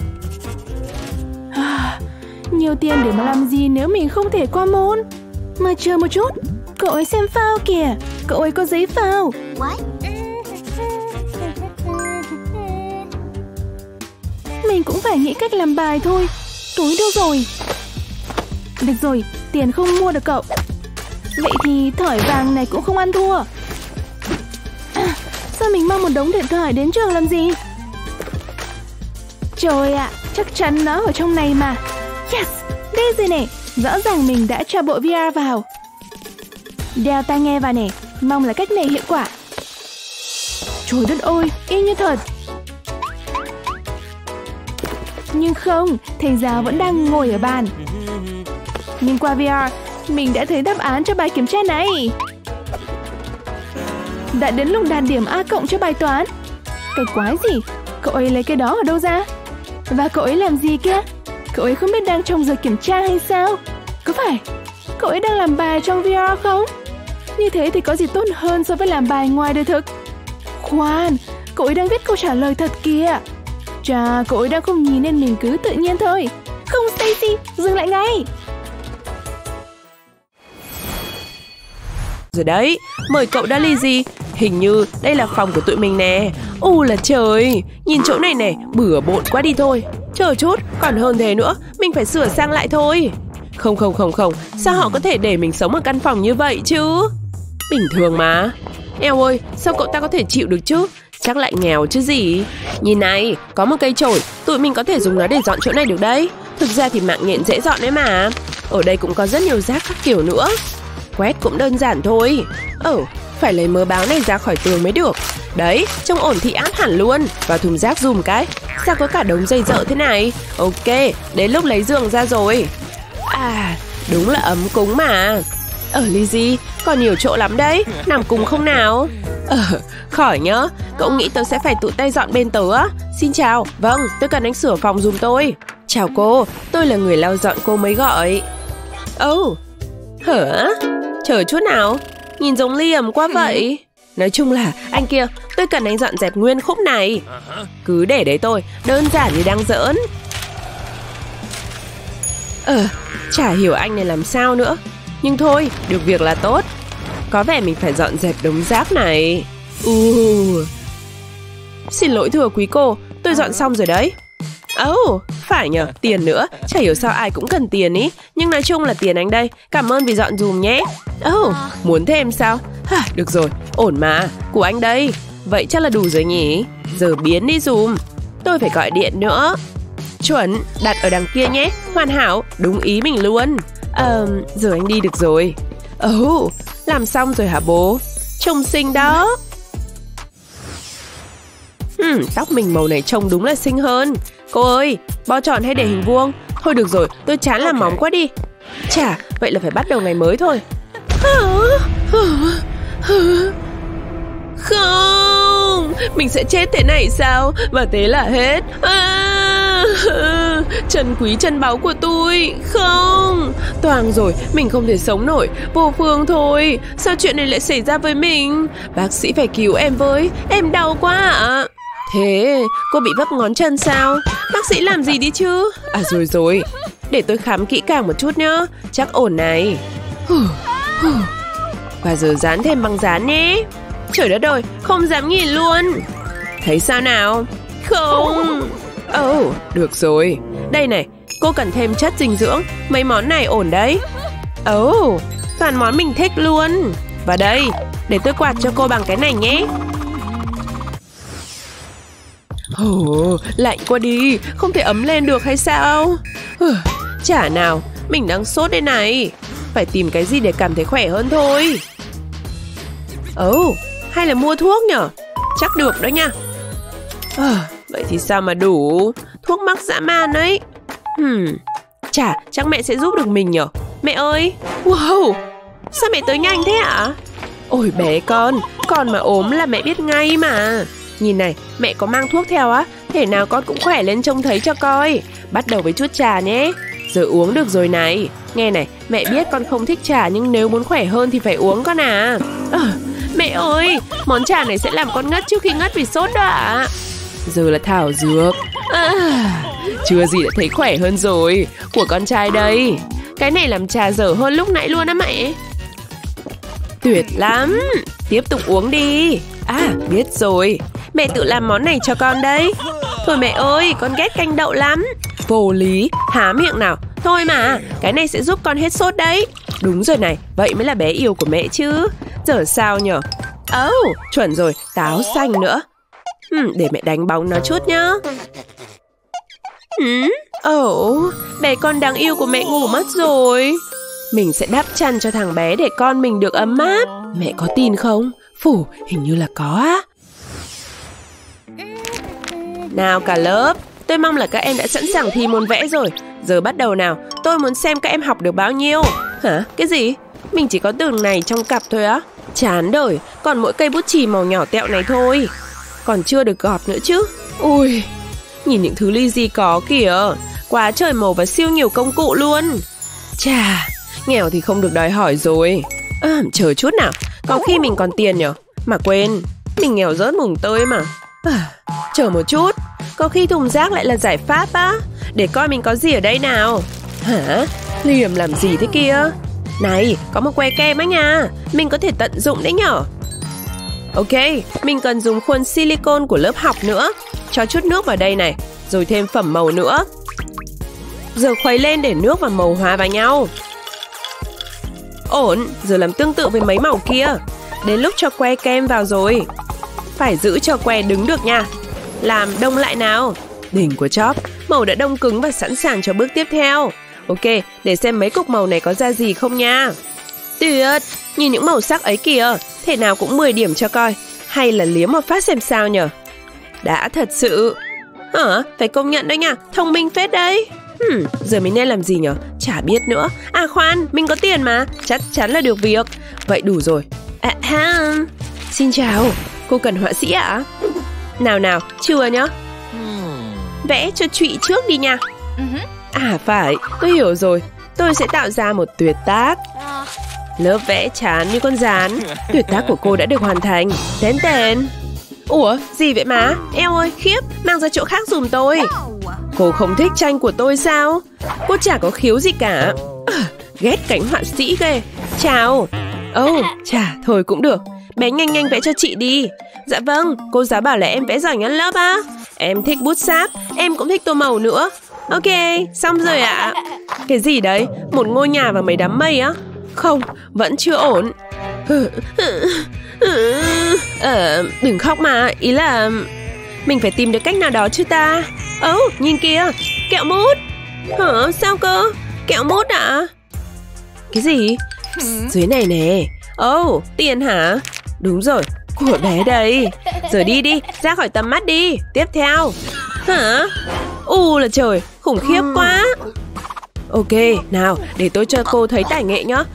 Nhiều tiền để mà làm gì nếu mình không thể qua môn. Mà chờ một chút. Cậu ấy xem phao kìa. Cậu ấy có giấy phao. Mình cũng phải nghĩ cách làm bài thôi. Túi đâu rồi? Được rồi, tiền không mua được cậu. Vậy thì thỏi vàng này cũng không ăn thua. À, sao mình mang một đống điện thoại đến trường làm gì? Trời ạ, à, chắc chắn nó ở trong này mà. Yes, đây rồi nè. Rõ ràng mình đã cho bộ vê rờ vào. Đeo tai nghe vào nè. Mong là cách này hiệu quả. Trời đất ơi, y như thật. Nhưng không, thầy giáo vẫn đang ngồi ở bàn. Nhưng qua vê rờ, mình đã thấy đáp án cho bài kiểm tra này. Đã đến lúc đạt điểm A cộng cho bài toán. Cái quái gì? Cậu ấy lấy cái đó ở đâu ra? Và cậu ấy làm gì kia? Cậu ấy không biết đang trong giờ kiểm tra hay sao? Có phải cậu ấy đang làm bài trong vê rờ không? Như thế thì có gì tốt hơn so với làm bài ngoài đời thực? Khoan, cậu ấy đang viết câu trả lời thật kìa. Chà, cậu ấy đang không nhìn nên mình cứ tự nhiên thôi. Không, Stacy, dừng lại ngay. Rồi đấy, mời cậu đã ly gì? Hình như đây là phòng của tụi mình nè. U là trời, nhìn chỗ này nè, bừa bộn quá đi thôi. Chờ chút, còn hơn thế nữa, mình phải sửa sang lại thôi. Không không không không, sao họ có thể để mình sống ở căn phòng như vậy chứ? Bình thường mà. Eo ơi, sao cậu ta có thể chịu được chứ? Chắc lại nghèo chứ gì. Nhìn này, có một cây chổi, tụi mình có thể dùng nó để dọn chỗ này được đấy. Thực ra thì mạng nhện dễ dọn đấy mà. Ở đây cũng có rất nhiều rác các kiểu nữa. Quét cũng đơn giản thôi. Ờ, phải lấy mớ báo này ra khỏi tường mới được. Đấy, trông ổn thị áp hẳn luôn. Vào thùng rác dùm cái. Sao có cả đống dây dợ thế này? Ok, đến lúc lấy giường ra rồi. À, đúng là ấm cúng mà. Ở Lizzy, còn nhiều chỗ lắm đấy. Nằm cùng không nào? Ờ, khỏi nhớ. Cậu nghĩ tớ sẽ phải tự tay dọn bên tớ á? Xin chào, vâng, tôi cần anh sửa phòng dùm tôi. Chào cô, tôi là người lau dọn cô mới gọi. Ồ, oh, hả? Chờ chút nào, nhìn giống Liam quá vậy. Nói chung là, anh kia, tôi cần anh dọn dẹp nguyên khúc này. Cứ để đấy tôi, đơn giản như đang giỡn. Ờ, chả hiểu anh này làm sao nữa. Nhưng thôi, được việc là tốt. Có vẻ mình phải dọn dẹp đống rác này. Uh. Xin lỗi thưa quý cô, tôi dọn xong rồi đấy. Oh, phải nhờ, tiền nữa. Chả hiểu sao ai cũng cần tiền ý. Nhưng nói chung là tiền anh đây. Cảm ơn vì dọn dùm nhé. Oh, muốn thêm sao? Hả, được rồi, ổn mà. Của anh đây. Vậy chắc là đủ rồi nhỉ. Giờ biến đi dùm. Tôi phải gọi điện nữa. Chuẩn, đặt ở đằng kia nhé. Hoàn hảo, đúng ý mình luôn. Ờ, um, giờ anh đi được rồi. Oh, làm xong rồi hả bố? Trông xinh đó. Hmm, tóc mình màu này trông đúng là xinh hơn. Cô ơi, bo tròn hay để hình vuông? Thôi được rồi, tôi chán làm móng quá đi. Chà, vậy là phải bắt đầu ngày mới thôi. Không, mình sẽ chết thế này sao? Và thế là hết. À, chân quý chân báu của tôi. Không, toang rồi, mình không thể sống nổi. Vô phương thôi. Sao chuyện này lại xảy ra với mình? Bác sĩ phải cứu em với. Em đau quá ạ. À. Thế cô bị vấp ngón chân sao? Bác sĩ làm gì đi chứ? À rồi rồi, để tôi khám kỹ càng một chút nhá. Chắc ổn này. Và giờ dán thêm băng dán nhé. Trời đất ơi, không dám nhìn luôn. Thấy sao nào? Không. Ồ, oh, được rồi. Đây này, cô cần thêm chất dinh dưỡng. Mấy món này ổn đấy. Ồ, oh, toàn món mình thích luôn. Và đây, để tôi quạt cho cô bằng cái này nhé. Ồ, oh, lạnh quá đi. Không thể ấm lên được hay sao? Chả nào, mình đang sốt đây này. Phải tìm cái gì để cảm thấy khỏe hơn thôi. Ồ, oh, hay là mua thuốc nhở? Chắc được đó nha. À, vậy thì sao mà đủ? Thuốc mắc dã man ấy. Hmm, chả, chắc mẹ sẽ giúp được mình nhở? Mẹ ơi, wow, sao mẹ tới nhanh thế ạ? Ôi bé con, con mà ốm là mẹ biết ngay mà. Nhìn này, mẹ có mang thuốc theo á. Thế Thể nào con cũng khỏe lên trông thấy cho coi. Bắt đầu với chút trà nhé. Giờ uống được rồi này. Nghe này, mẹ biết con không thích trà, nhưng nếu muốn khỏe hơn thì phải uống con à. à Mẹ ơi, món trà này sẽ làm con ngất trước khi ngất vì sốt đó ạ. À. Giờ là thảo dược. à, Chưa gì đã thấy khỏe hơn rồi. Của con trai đây. Cái này làm trà dở hơn lúc nãy luôn á mẹ. Tuyệt lắm. Tiếp tục uống đi. À, biết rồi. Mẹ tự làm món này cho con đây. Thôi mẹ ơi, con ghét canh đậu lắm. Vô lý, há miệng nào. Thôi mà, cái này sẽ giúp con hết sốt đấy. Đúng rồi này, vậy mới là bé yêu của mẹ chứ. Giờ sao nhở? Ồ, oh, chuẩn rồi, táo xanh nữa. uhm, Để mẹ đánh bóng nó chút nhá. Ồ, oh, bé con đáng yêu của mẹ ngủ mất rồi. Mình sẽ đắp chăn cho thằng bé để con mình được ấm áp. Mẹ có tin không? Phủ, hình như là có á. Nào cả lớp, tôi mong là các em đã sẵn sàng thi môn vẽ rồi. Giờ bắt đầu nào, tôi muốn xem các em học được bao nhiêu. Hả? Cái gì? Mình chỉ có đường này trong cặp thôi á. Chán đời, còn mỗi cây bút chì màu nhỏ tẹo này thôi. Còn chưa được gọt nữa chứ. Ui, nhìn những thứ ly gì có kìa. Quá trời màu và siêu nhiều công cụ luôn. Chà, nghèo thì không được đòi hỏi rồi. À, chờ chút nào, có khi mình còn tiền nhở. Mà quên, mình nghèo rớt mùng tơi mà. À, chờ một chút, có khi thùng rác lại là giải pháp á. Để coi mình có gì ở đây nào. Hả? Liềm làm gì thế kia? Này, có một que kem á nha. Mình có thể tận dụng đấy nhở. Ok, mình cần dùng khuôn silicone của lớp học nữa. Cho chút nước vào đây này, rồi thêm phẩm màu nữa. Giờ khuấy lên để nước và màu hòa vào nhau. Ổn, giờ làm tương tự với mấy màu kia. Đến lúc cho que kem vào rồi. Phải giữ cho que đứng được nha. Làm đông lại nào. Đỉnh của chóp, màu đã đông cứng và sẵn sàng cho bước tiếp theo. Ok, để xem mấy cục màu này có ra gì không nha. Tuyệt, nhìn những màu sắc ấy kìa. Thể nào cũng mười điểm cho coi. Hay là liếm một phát xem sao nhở. Đã thật sự. Hả, phải công nhận đấy nha. Thông minh phết đấy. Hmm, giờ mình nên làm gì nhở? Chả biết nữa. À khoan, mình có tiền mà. Chắc chắn là được việc. Vậy đủ rồi. À, ha. Xin chào, cô cần họa sĩ ạ? À? Nào nào, chưa nhá. Vẽ cho Trụy trước đi nha. À phải, tôi hiểu rồi. Tôi sẽ tạo ra một tuyệt tác. Lớp vẽ chán như con rán. Tuyệt tác của cô đã được hoàn thành. Tên tên. Ủa, gì vậy má? Eo ơi, khiếp, mang ra chỗ khác giùm tôi. Cô không thích tranh của tôi sao? Cô chả có khiếu gì cả. À, ghét cánh họa sĩ ghê. Chào. Ồ, oh, chà, thôi cũng được. Bé nhanh nhanh vẽ cho chị đi. Dạ vâng, cô giáo bảo là em vẽ giỏi nhất lớp á. Em thích bút sáp, em cũng thích tô màu nữa. Ok, xong rồi ạ. À. Cái gì đấy? Một ngôi nhà và mấy đám mây á? Không, vẫn chưa ổn. Ờ, đừng khóc mà, ý là mình phải tìm được cách nào đó chứ ta. Ồ, oh, nhìn kìa, kẹo mút. Hả, sao cơ? Kẹo mút ạ? À? Cái gì? Dưới này nè. Ồ, oh, tiền hả? Đúng rồi, của bé đây. Giờ đi đi, ra khỏi tầm mắt đi. Tiếp theo. Hả? U là trời, khủng khiếp quá. Ok, nào, để tôi cho cô thấy tài nghệ nhá.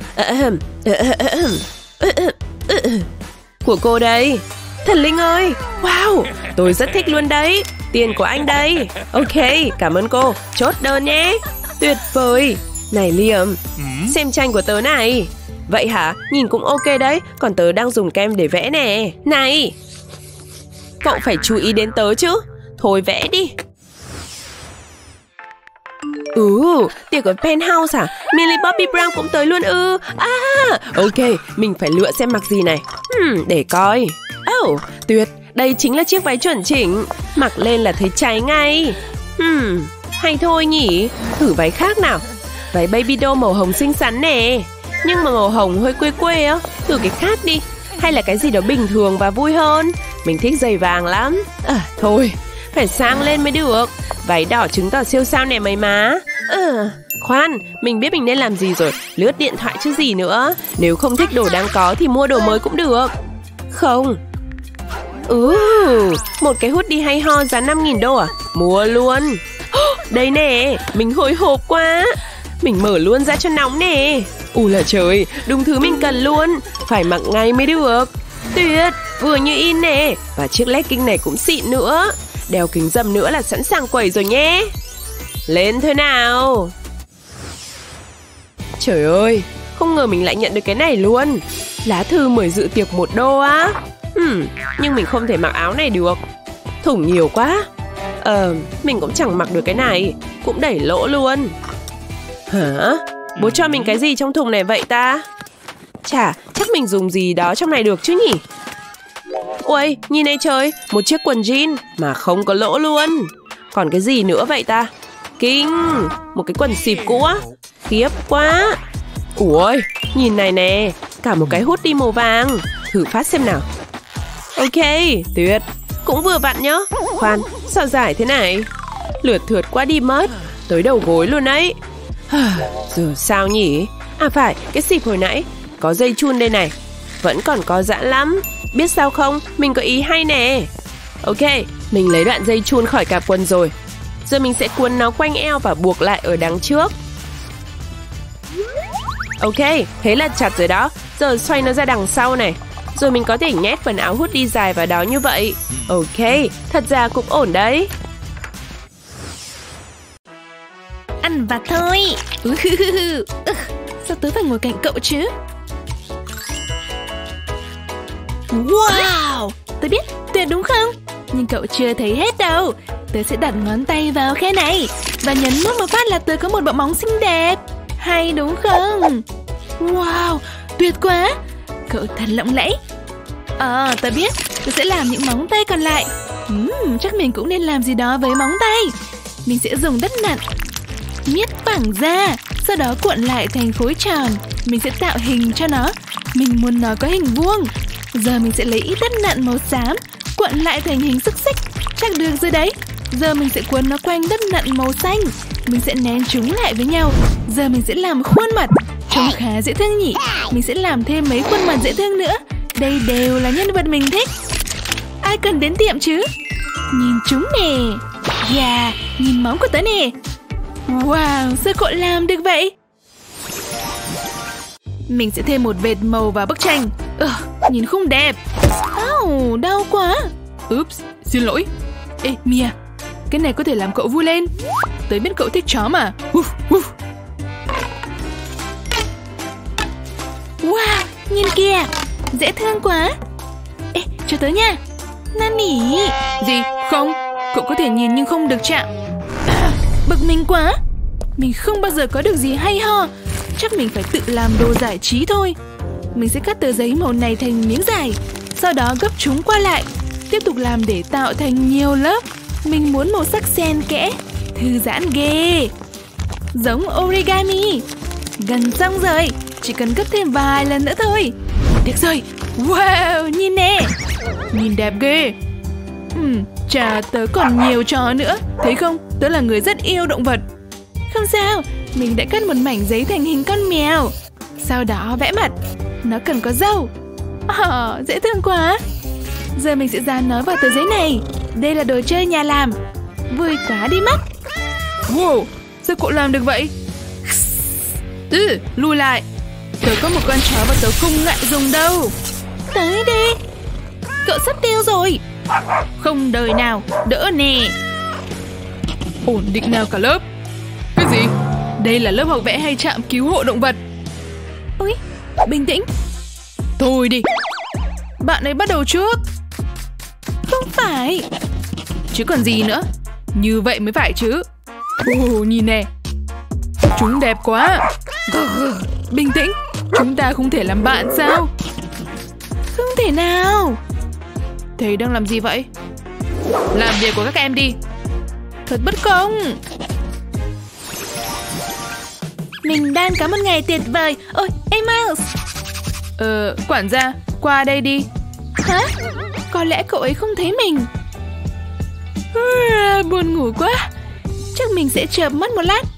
Của cô đây. Thần Linh ơi, wow, tôi rất thích luôn đấy. Tiền của anh đây. Ok, cảm ơn cô, chốt đơn nhé. Tuyệt vời. Này Liam, xem tranh của tớ này. Vậy hả? Nhìn cũng ok đấy. Còn tớ đang dùng kem để vẽ nè. Này, cậu phải chú ý đến tớ chứ. Thôi vẽ đi. Ừ, tiệc ở Penthouse hả? Millie Bobby Brown cũng tới luôn ư? À, ok, mình phải lựa xem mặc gì này. Hmm, để coi. Oh, tuyệt, đây chính là chiếc váy chuẩn chỉnh. Mặc lên là thấy cháy ngay. Hmm, hay thôi nhỉ. Thử váy khác nào. Váy baby doll màu hồng xinh xắn nè. Nhưng mà màu hồng hơi quê quê á. Thử cái khác đi. Hay là cái gì đó bình thường và vui hơn. Mình thích giày vàng lắm. À, thôi, phải sang lên mới được. Váy đỏ chứng tỏ siêu sao nè mấy má. À, khoan, mình biết mình nên làm gì rồi. Lướt điện thoại chứ gì nữa. Nếu không thích đồ đang có thì mua đồ mới cũng được. Không. Ừ, một cái hoodie hay ho giá năm nghìn đô à? Mua luôn. Đây nè, mình hồi hộp quá. Mình mở luôn ra cho nóng nè. Ù là trời, đúng thứ mình cần luôn. Phải mặc ngay mới được. Tuyệt, vừa như in nè. Và chiếc legging này cũng xịn nữa. Đeo kính râm nữa là sẵn sàng quẩy rồi nhé. Lên thôi nào. Trời ơi, không ngờ mình lại nhận được cái này luôn. Lá thư mời dự tiệc một đô á. Hmm, nhưng mình không thể mặc áo này được. Thủng nhiều quá. Ờ, mình cũng chẳng mặc được cái này. Cũng đẩy lỗ luôn. Hả? Bố cho mình cái gì trong thùng này vậy ta? Chả, chắc mình dùng gì đó trong này được chứ nhỉ? Ôi, nhìn này trời, một chiếc quần jean mà không có lỗ luôn. Còn cái gì nữa vậy ta? Kinh, một cái quần xịp cũ á. Khiếp quá. Ui, nhìn này nè, cả một cái hoodie màu vàng. Thử phát xem nào. Ok, tuyệt. Cũng vừa vặn nhá. Khoan, sao dài thế này? Lượt thượt quá đi mất. Tới đầu gối luôn đấy. Giờ sao nhỉ? À phải, cái xịp hồi nãy có dây chun đây này. Vẫn còn có giãn lắm. Biết sao không? Mình có ý hay nè. Ok, mình lấy đoạn dây chun khỏi cạp quần rồi. Giờ mình sẽ cuốn nó quanh eo và buộc lại ở đằng trước. Ok, thế là chặt rồi đó. Giờ xoay nó ra đằng sau này. Rồi mình có thể nhét phần áo hoodie dài vào đó như vậy. Ok, thật ra cũng ổn đấy. Ăn vặt thôi. Sao tớ phải ngồi cạnh cậu chứ? Wow, tớ biết, tuyệt đúng không? Nhưng cậu chưa thấy hết đâu. Tớ sẽ đặt ngón tay vào khe này và nhấn nút một phát là tớ có một bộ móng xinh đẹp. Hay đúng không? Wow, tuyệt quá. Cậu thật lộng lẫy. À, tớ biết, tớ sẽ làm những móng tay còn lại. uhm, Chắc mình cũng nên làm gì đó với móng tay. Mình sẽ dùng đất nặn miết phẳng ra, sau đó cuộn lại thành khối tròn. Mình sẽ tạo hình cho nó. Mình muốn nó có hình vuông. Giờ mình sẽ lấy ít đất nặn màu xám, cuộn lại thành hình xúc xích. Chắc được rồi đấy. Giờ mình sẽ cuốn nó quanh đất nặn màu xanh. Mình sẽ nén chúng lại với nhau. Giờ mình sẽ làm khuôn mặt. Trông khá dễ thương nhỉ. Mình sẽ làm thêm mấy khuôn mặt dễ thương nữa. Đây đều là nhân vật mình thích. Ai cần đến tiệm chứ? Nhìn chúng nè. Yeah, nhìn móng của tớ nè. Wow, sao cậu làm được vậy? Mình sẽ thêm một vệt màu vào bức tranh. Ừ, nhìn không đẹp. Ow, đau quá. Oops, xin lỗi. Ê, Mia, cái này có thể làm cậu vui lên. Tớ biết cậu thích chó mà. uh, uh. Wow, nhìn kìa, dễ thương quá. Ê, cho tớ nha. Nani. Gì? Không, cậu có thể nhìn nhưng không được chạm. À, bực mình quá. Mình không bao giờ có được gì hay ho. Chắc mình phải tự làm đồ giải trí thôi. Mình sẽ cắt tờ giấy màu này thành miếng dài, sau đó gấp chúng qua lại. Tiếp tục làm để tạo thành nhiều lớp. Mình muốn màu sắc xen kẽ, thư giãn ghê. Giống origami. Gần xong rồi, chỉ cần gấp thêm vài lần nữa thôi. Được rồi. Wow, nhìn nè. Nhìn đẹp ghê. Ừm, chà, tớ còn nhiều trò nữa. Thấy không, tớ là người rất yêu động vật. Không sao, mình đã cắt một mảnh giấy thành hình con mèo. Sau đó vẽ mặt. Nó cần có râu. Ồ, dễ thương quá. Giờ mình sẽ dán nó vào tờ giấy này. Đây là đồ chơi nhà làm. Vui quá đi mất. Wow, sao cậu làm được vậy? Ừ, lùi lại. Tớ có một con chó và tớ không ngại dùng đâu. Tới đi. Cậu sắp tiêu rồi. Không đời nào, đỡ nè. Ổn định nào cả lớp. Cái gì? Đây là lớp học vẽ hay trạm cứu hộ động vật? Ôi, bình tĩnh. Thôi đi. Bạn ấy bắt đầu trước. Không phải. Chứ còn gì nữa. Như vậy mới phải chứ. Ồ, nhìn nè. Chúng đẹp quá. Bình tĩnh. Chúng ta không thể làm bạn sao? Không thể nào. Thầy đang làm gì vậy? Làm việc của các em đi. Thật bất công. Mình đang có một ngày tuyệt vời. Ôi, hey Miles. Ờ, quản gia, qua đây đi. Hả? Có lẽ cậu ấy không thấy mình. À, buồn ngủ quá. Chắc mình sẽ chợp mắt một lát.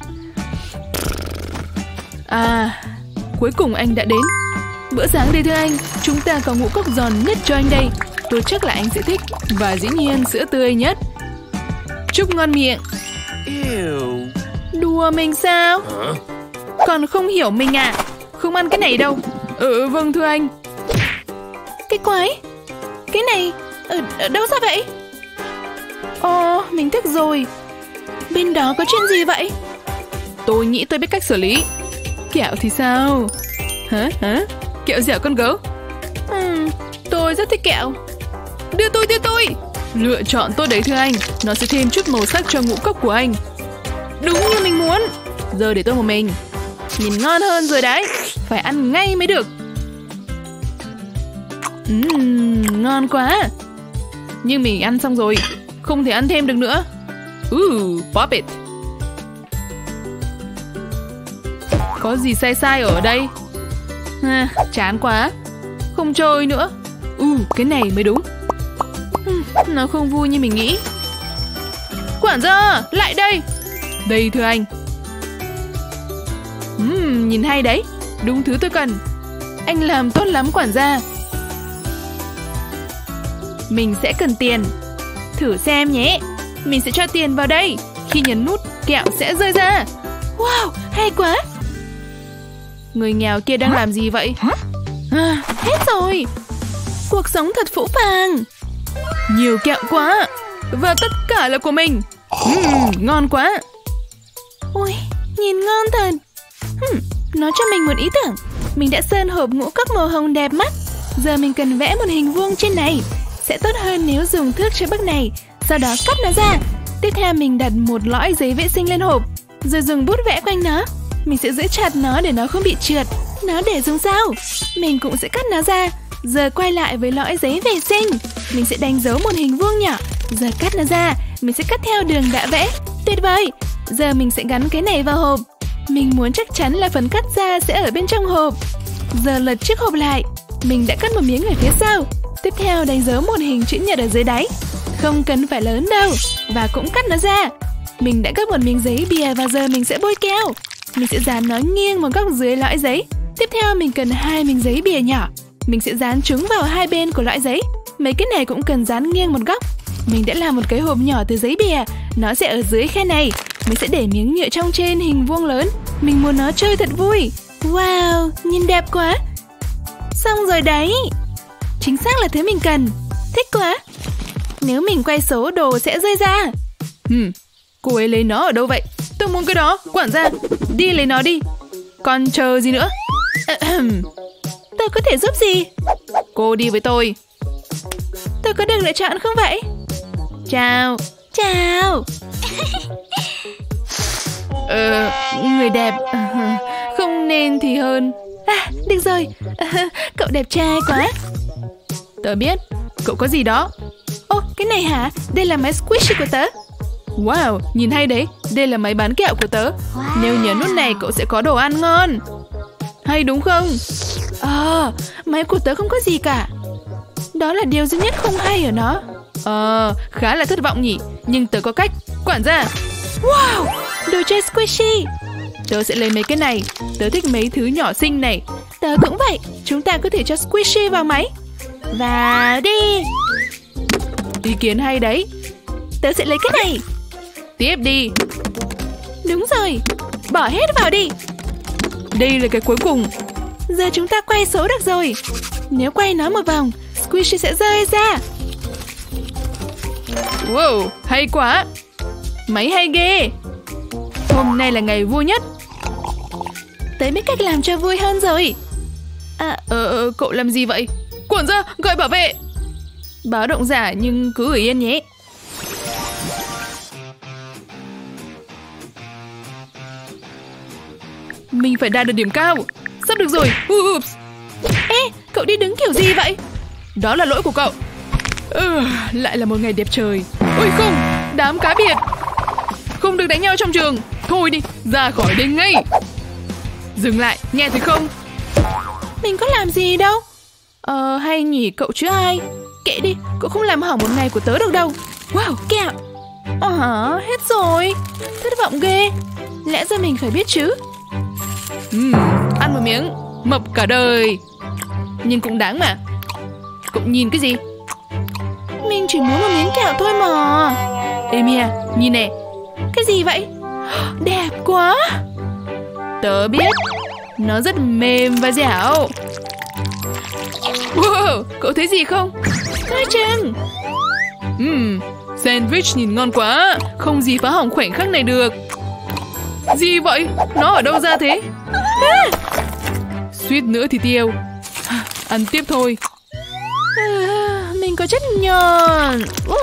À, cuối cùng anh đã đến. Bữa sáng đây thưa anh. Chúng ta có ngũ cốc giòn nhất cho anh đây. Tôi chắc là anh sẽ thích. Và dĩ nhiên sữa tươi nhất. Chúc ngon miệng. Ew. Đùa mình sao? Còn không hiểu mình à? Không ăn cái này đâu. Ừ, vâng thưa anh. Cái quái. Cái này ở, ở đâu ra vậy? Ồ, mình thức rồi. Bên đó có chuyện gì vậy? Tôi nghĩ tôi biết cách xử lý. Kẹo thì sao? Hả? Hả? Kẹo dẻo con gấu? Uhm, tôi rất thích kẹo. Đưa tôi, đưa tôi. Lựa chọn tốt đấy thưa anh. Nó sẽ thêm chút màu sắc cho ngũ cốc của anh. Đúng như mình muốn. Giờ để tôi một mình. Nhìn ngon hơn rồi đấy. Phải ăn ngay mới được. Uhm, ngon quá. Nhưng mình ăn xong rồi, không thể ăn thêm được nữa. Ooh, pop it. Có gì sai sai ở đây? À, chán quá. Không chơi nữa. Uh, cái này mới đúng. uhm, Nó không vui như mình nghĩ. Quản gia, lại đây. Đây thưa anh. uhm, Nhìn hay đấy. Đúng thứ tôi cần. Anh làm tốt lắm quản gia. Mình sẽ cần tiền. Thử xem nhé. Mình sẽ cho tiền vào đây. Khi nhấn nút, kẹo sẽ rơi ra. Wow, hay quá. Người nghèo kia đang làm gì vậy? À, hết rồi. Cuộc sống thật phũ phàng. Nhiều kẹo quá. Và tất cả là của mình. uhm, Ngon quá. Ôi, nhìn ngon thật. hmm, Nó cho mình một ý tưởng. Mình đã sơn hộp ngũ cốc màu hồng đẹp mắt. Giờ mình cần vẽ một hình vuông trên này. Sẽ tốt hơn nếu dùng thước cho bước này. Sau đó cắt nó ra. Tiếp theo mình đặt một lõi giấy vệ sinh lên hộp. Rồi dùng bút vẽ quanh nó. Mình sẽ giữ chặt nó để nó không bị trượt. Nó để dùng sao? Mình cũng sẽ cắt nó ra. Giờ quay lại với lõi giấy vệ sinh. Mình sẽ đánh dấu một hình vuông nhỏ. Giờ cắt nó ra. Mình sẽ cắt theo đường đã vẽ. Tuyệt vời. Giờ mình sẽ gắn cái này vào hộp. Mình muốn chắc chắn là phần cắt ra sẽ ở bên trong hộp. Giờ lật chiếc hộp lại. Mình đã cắt một miếng ở phía sau. Tiếp theo đánh dấu một hình chữ nhật ở dưới đáy. Không cần phải lớn đâu. Và cũng cắt nó ra. Mình đã gấp một miếng giấy bìa và giờ mình sẽ bôi keo. Mình sẽ dán nó nghiêng một góc dưới lõi giấy. Tiếp theo mình cần hai miếng giấy bìa nhỏ. Mình sẽ dán chúng vào hai bên của lõi giấy. Mấy cái này cũng cần dán nghiêng một góc. Mình đã làm một cái hộp nhỏ từ giấy bìa. Nó sẽ ở dưới khe này. Mình sẽ để miếng nhựa trong trên hình vuông lớn. Mình muốn nó chơi thật vui. Wow, nhìn đẹp quá. Xong rồi đấy. Chính xác là thứ mình cần. Thích quá. Nếu mình quay số đồ sẽ rơi ra. Hmm, cô ấy lấy nó ở đâu vậy? Tôi muốn cái đó. Quản gia, đi lấy nó đi. Còn chờ gì nữa? Tôi có thể giúp gì? Cô đi với tôi. Tôi có được lựa chọn không vậy? Chào. Chào. Ờ, người đẹp. Không nên thì hơn. À, được rồi. À, cậu đẹp trai quá. Tớ biết. Cậu có gì đó? Ô, cái này hả? Đây là máy squishy của tớ. Wow, nhìn hay đấy. Đây là máy bán kẹo của tớ. Wow. Nếu nhấn nút này cậu sẽ có đồ ăn ngon. Hay đúng không? Ờ, à, máy của tớ không có gì cả. Đó là điều duy nhất không hay ở nó. Ờ, à, khá là thất vọng nhỉ. Nhưng tớ có cách. Quản gia. Wow, đồ chơi squishy. Tớ sẽ lấy mấy cái này. Tớ thích mấy thứ nhỏ xinh này. Tớ cũng vậy. Chúng ta có thể cho squishy vào máy. Vào đi. Ý kiến hay đấy. Tớ sẽ lấy cái này. Tiếp đi. Đúng rồi. Bỏ hết vào đi. Đây là cái cuối cùng. Giờ chúng ta quay số được rồi. Nếu quay nó một vòng, squishy sẽ rơi ra. Wow, hay quá. Máy hay ghê. Hôm nay là ngày vui nhất. Tớ biết cách làm cho vui hơn rồi. À, ờ, cậu làm gì vậy? Quản gia, gọi bảo vệ. Báo động giả nhưng cứ ở yên nhé. Mình phải đạt được điểm cao. Sắp được rồi. Oops. Ê, cậu đi đứng kiểu gì vậy? Đó là lỗi của cậu. Ừ, lại là một ngày đẹp trời. Ôi không, đám cá biệt. Không được đánh nhau trong trường. Thôi đi, ra khỏi đây ngay. Dừng lại, nghe thấy không? Mình có làm gì đâu. Ờ, hay nhỉ cậu chứ ai. Kệ đi, cậu không làm hỏng một ngày của tớ được đâu. Wow, kẹo. Ờ hả, hết rồi. Thất vọng ghê. Lẽ ra mình phải biết chứ. uhm, Ăn một miếng, mập cả đời. Nhưng cũng đáng mà. Cậu nhìn cái gì? Mình chỉ muốn một miếng kẹo thôi mà. Ê Mia, nhìn nè. Cái gì vậy? Đẹp quá. Tớ biết. Nó rất mềm và dẻo. Wow, cậu thấy gì không? Coi chừng. uhm, Sandwich nhìn ngon quá, không gì phá hỏng khoảnh khắc này được. Gì vậy? Nó ở đâu ra thế? À! Suýt nữa thì tiêu. Ăn tiếp thôi. À, mình có chất nhờn.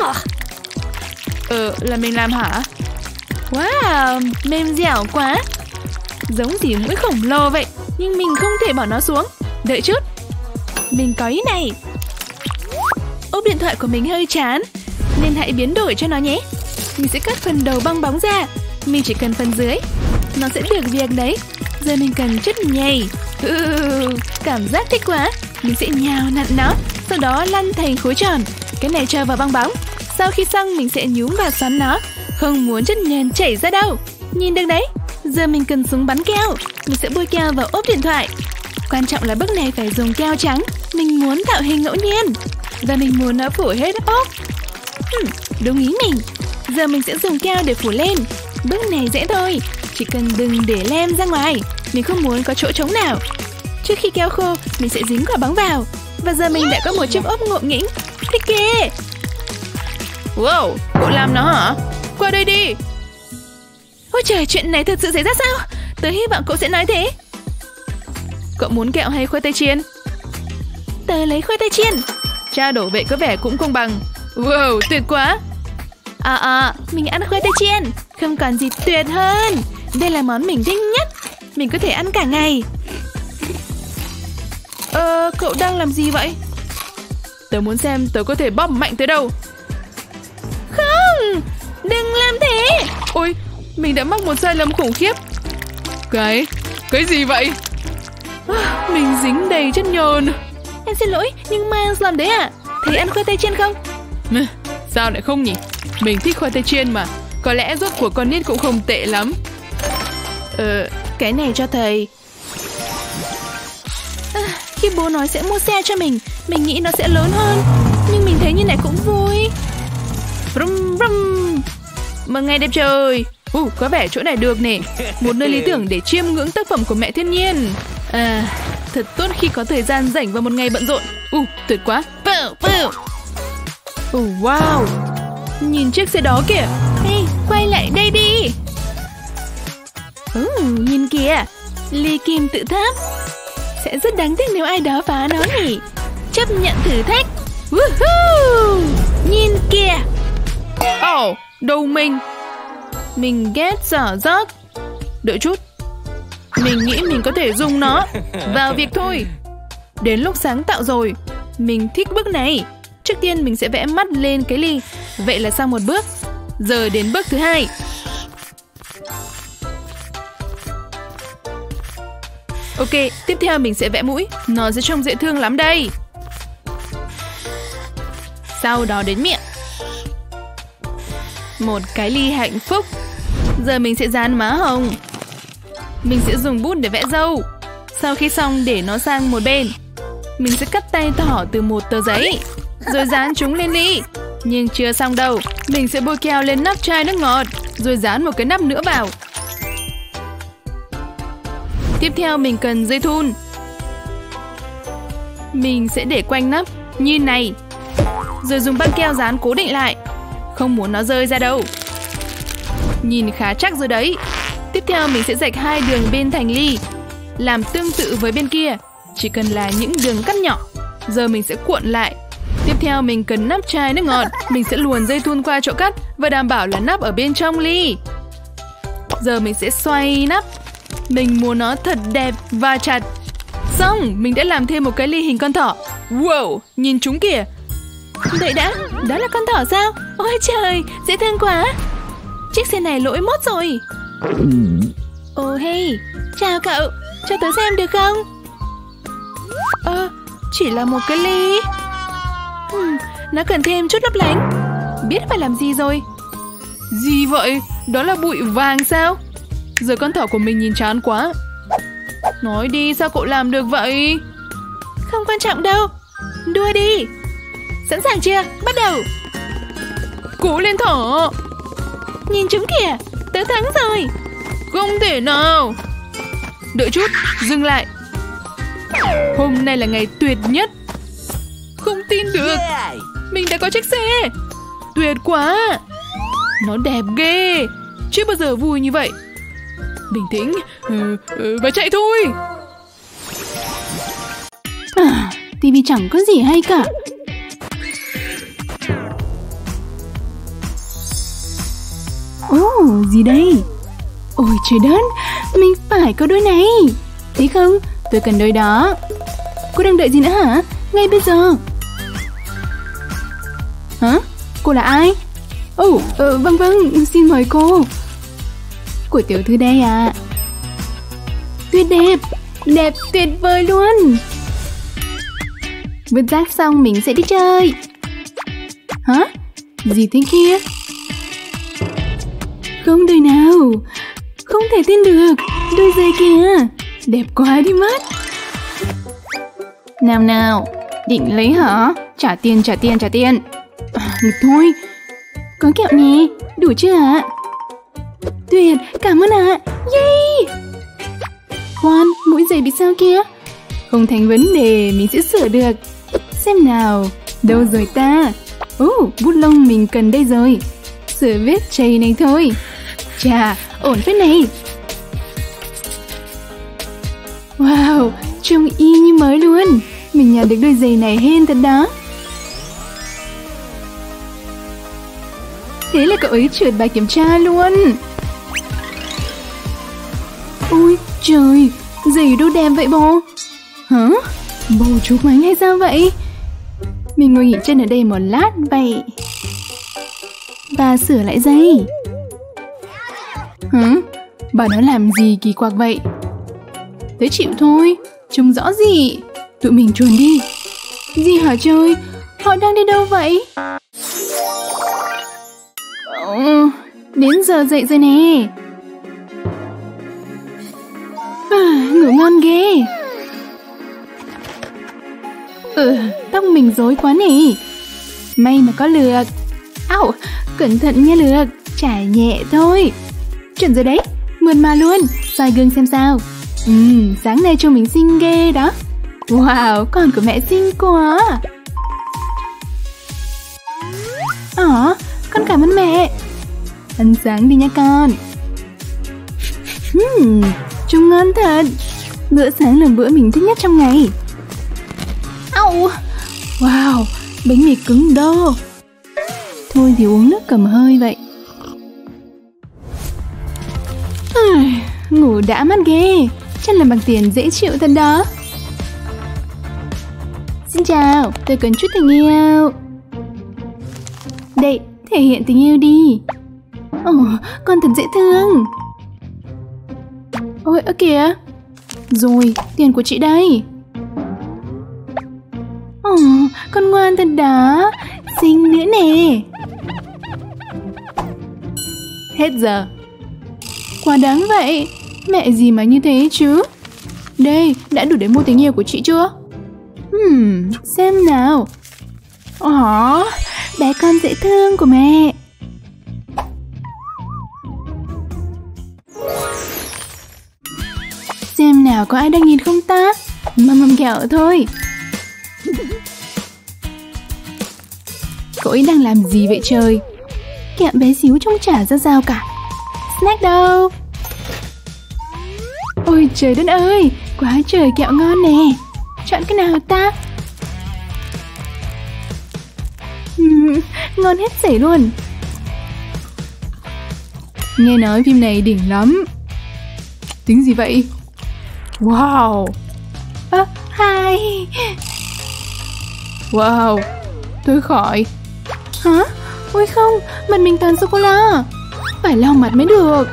Ờ, là mình làm hả? Wow, mềm dẻo quá. Giống gì mũi khổng lồ vậy. Nhưng mình không thể bỏ nó xuống. Đợi chút. Mình có ý này. Ốp điện thoại của mình hơi chán, nên hãy biến đổi cho nó nhé. Mình sẽ cắt phần đầu bong bóng ra. Mình chỉ cần phần dưới. Nó sẽ được việc đấy. Giờ mình cần chất nhầy. ừ, Cảm giác thích quá. Mình sẽ nhào nặn nó, sau đó lăn thành khối tròn. Cái này cho vào bong bóng. Sau khi xong mình sẽ nhúng và xoắn nó. Không muốn chất nhờn chảy ra đâu. Nhìn được đấy. Giờ mình cần súng bắn keo. Mình sẽ bôi keo vào ốp điện thoại. Quan trọng là bước này phải dùng keo trắng. Mình muốn tạo hình ngẫu nhiên. Và mình muốn nó phủ hết ốp. hmm, Đúng ý mình. Giờ mình sẽ dùng keo để phủ lên. Bước này dễ thôi. Chỉ cần đừng để lem ra ngoài. Mình không muốn có chỗ trống nào. Trước khi keo khô, mình sẽ dính quả bóng vào. Và giờ mình đã có một chiếc ốp ngộ nghĩnh. Thích ghê. Wow, cậu làm nó hả? Qua đây đi. Ôi trời, chuyện này thật sự xảy ra sao? Tớ hy vọng cậu sẽ nói thế. Cậu muốn kẹo hay khoai tây chiên? Tớ lấy khoai tây chiên. Trao đổi vậy có vẻ cũng công bằng. Wow, tuyệt quá. À à, mình ăn khoai tây chiên. Không còn gì tuyệt hơn. Đây là món mình thích nhất. Mình có thể ăn cả ngày. Ờ, cậu đang làm gì vậy? Tớ muốn xem tớ có thể bóp mạnh tới đâu. Không, đừng làm thế. Ôi, mình đã mắc một sai lầm khủng khiếp. Cái, cái gì vậy? À, mình dính đầy chất nhờn. Em xin lỗi, nhưng Miles làm đấy à? Thấy ăn khoai tây chiên không? Sao lại không nhỉ? Mình thích khoai tây chiên mà. Có lẽ rốt của con nít cũng không tệ lắm. Ờ, cái này cho thầy. À, khi bố nói sẽ mua xe cho mình, mình nghĩ nó sẽ lớn hơn. Nhưng mình thấy như này cũng vui. Brum, brum. Mà ngày đẹp trời. uh, Có vẻ chỗ này được nè. Một nơi lý tưởng để chiêm ngưỡng tác phẩm của mẹ thiên nhiên. À, thật tốt khi có thời gian rảnh vào một ngày bận rộn. uh, Tuyệt quá. Bưu, bưu. Oh, wow. Nhìn chiếc xe đó kìa. Hey, quay lại đây đi. Ừ, nhìn kìa. Ly kim tự tháp. Sẽ rất đáng tiếc nếu ai đó phá nó nhỉ. Chấp nhận thử thách. Woohoo! Nhìn kìa. Oh, đầu mình. Mình ghét xả rác. Đợi chút. Mình nghĩ mình có thể dùng nó. Vào việc thôi. Đến lúc sáng tạo rồi. Mình thích bước này. Trước tiên mình sẽ vẽ mắt lên cái ly. Vậy là xong một bước. Giờ đến bước thứ hai. Ok, tiếp theo mình sẽ vẽ mũi. Nó sẽ trông dễ thương lắm đây. Sau đó đến miệng. Một cái ly hạnh phúc. Giờ mình sẽ dán má hồng. Mình sẽ dùng bút để vẽ râu. Sau khi xong để nó sang một bên. Mình sẽ cắt tay thỏ từ một tờ giấy, rồi dán chúng lên ly. Nhưng chưa xong đâu. Mình sẽ bôi keo lên nắp chai nước ngọt, rồi dán một cái nắp nữa vào. Tiếp theo mình cần dây thun. Mình sẽ để quanh nắp như này, rồi dùng băng keo dán cố định lại. Không muốn nó rơi ra đâu. Nhìn khá chắc rồi đấy. Tiếp theo mình sẽ rạch hai đường bên thành ly, làm tương tự với bên kia, chỉ cần là những đường cắt nhỏ. Giờ mình sẽ cuộn lại. Tiếp theo mình cần nắp chai nước ngọt. Mình sẽ luồn dây thun qua chỗ cắt và đảm bảo là nắp ở bên trong ly. Giờ mình sẽ xoay nắp. Mình muốn nó thật đẹp và chặt. Xong, mình đã làm thêm một cái ly hình con thỏ. Wow, nhìn chúng kìa. Đợi đã, đó là con thỏ sao? Ôi trời, dễ thương quá. Chiếc xe này lỗi mốt rồi. Ồ hey, chào cậu, cho tớ xem được không? Ơ, à, chỉ là một cái ly. hmm, Nó cần thêm chút lấp lánh. Biết phải làm gì rồi. Gì vậy? Đó là bụi vàng sao? Giờ con thỏ của mình nhìn chán quá. Nói đi, sao cậu làm được vậy? Không quan trọng đâu. Đua đi. Sẵn sàng chưa? Bắt đầu. Cố lên thỏ. Nhìn chúng kìa, tớ thắng rồi. Không thể nào. Đợi chút, dừng lại. Hôm nay là ngày tuyệt nhất. Không tin được. Mình đã có chiếc xe. tuyệt quá. Nó đẹp ghê, chưa bao giờ vui như vậy. Bình tĩnh, ừ, ừ, và chạy thôi. À, ti vi chẳng có gì hay cả. Ồ, oh, gì đây? Ôi trời đất, mình phải có đôi này. Thấy không, tôi cần đôi đó. Cô đang đợi gì nữa hả? Ngay bây giờ. Hả? Cô là ai? Ồ, oh, uh, vâng vâng, xin mời cô. Của tiểu thư đây à. Tuyệt đẹp, đẹp tuyệt vời luôn. Vứt rác xong mình sẽ đi chơi. Hả? Gì thế kia? Không đời nào. Không thể tin được. Đôi giày kìa, đẹp quá đi mất. Nào nào, định lấy hả? Trả tiền, trả tiền, trả tiền. À, được thôi. Có kẹo nhỉ, đủ chưa ạ? Tuyệt, cảm ơn ạ. Yay! Khoan, mũi giày bị sao kia? Không thành vấn đề, mình sẽ sửa được. Xem nào, đâu rồi ta? Ồ, uh, bút lông mình cần đây rồi. Sửa vết chày này thôi. Chà, ổn phết này. Wow, trông y như mới luôn. Mình nhặt được đôi giày này hên thật đó. Thế là cậu ấy trượt bài kiểm tra luôn. Ôi trời, giày đâu đẹp vậy bố? Hả? Bố chụp máy hay sao vậy? Mình ngồi nghỉ chân ở đây một lát vậy. Và sửa lại giày. Hả? Bà nó làm gì kỳ quặc vậy? Thế chịu thôi, trông rõ gì. Tụi mình chuồn đi. Gì hả trời? Họ đang đi đâu vậy? Ờ, đến giờ dậy rồi nè. À, ngủ ngon ghê. Ừ, tóc mình rối quá nè. May mà có lược. Ау, cẩn thận nha lược. Trải nhẹ thôi. Chuẩn rồi đấy, mượt mà luôn. Soi gương xem sao. Ừ, sáng nay trông mình xinh ghê đó. Wow, con của mẹ xinh quá. Ờ, con cảm ơn mẹ. Ăn sáng đi nha con. Hmm, trông ngon thật. Bữa sáng là bữa mình thích nhất trong ngày. Ау, wow, bánh mì cứng đô. Thôi thì uống nước cầm hơi vậy. À, ngủ đã mắt ghê. Chắc là bằng tiền dễ chịu thật đó. Xin chào, tôi cần chút tình yêu. Đây, thể hiện tình yêu đi. Ồ, con thật dễ thương. Ôi, ơ kìa. Rồi, tiền của chị đây. Ồ, con ngoan thật đó. Xinh nữa nè. Hết giờ. Quá đáng vậy. Mẹ gì mà như thế chứ. Đây, đã đủ để mua tình yêu của chị chưa? Hmm, xem nào. Ồ, bé con dễ thương của mẹ. Xem nào có ai đang nhìn không ta? Mầm mầm kẹo thôi. Cậu ấy đang làm gì vậy trời? Kẹo bé xíu trông chả ra sao cả. Snack đâu? Ôi trời đất ơi, quá trời kẹo ngon nè. Chọn cái nào ta? uhm, Ngon hết sảy luôn. Nghe nói phim này đỉnh lắm. Tính gì vậy? Wow. À, hi. Wow, tôi khỏi. Hả? Ôi không, mặt mình toàn sô-cô-la. Phải lau mặt mới được.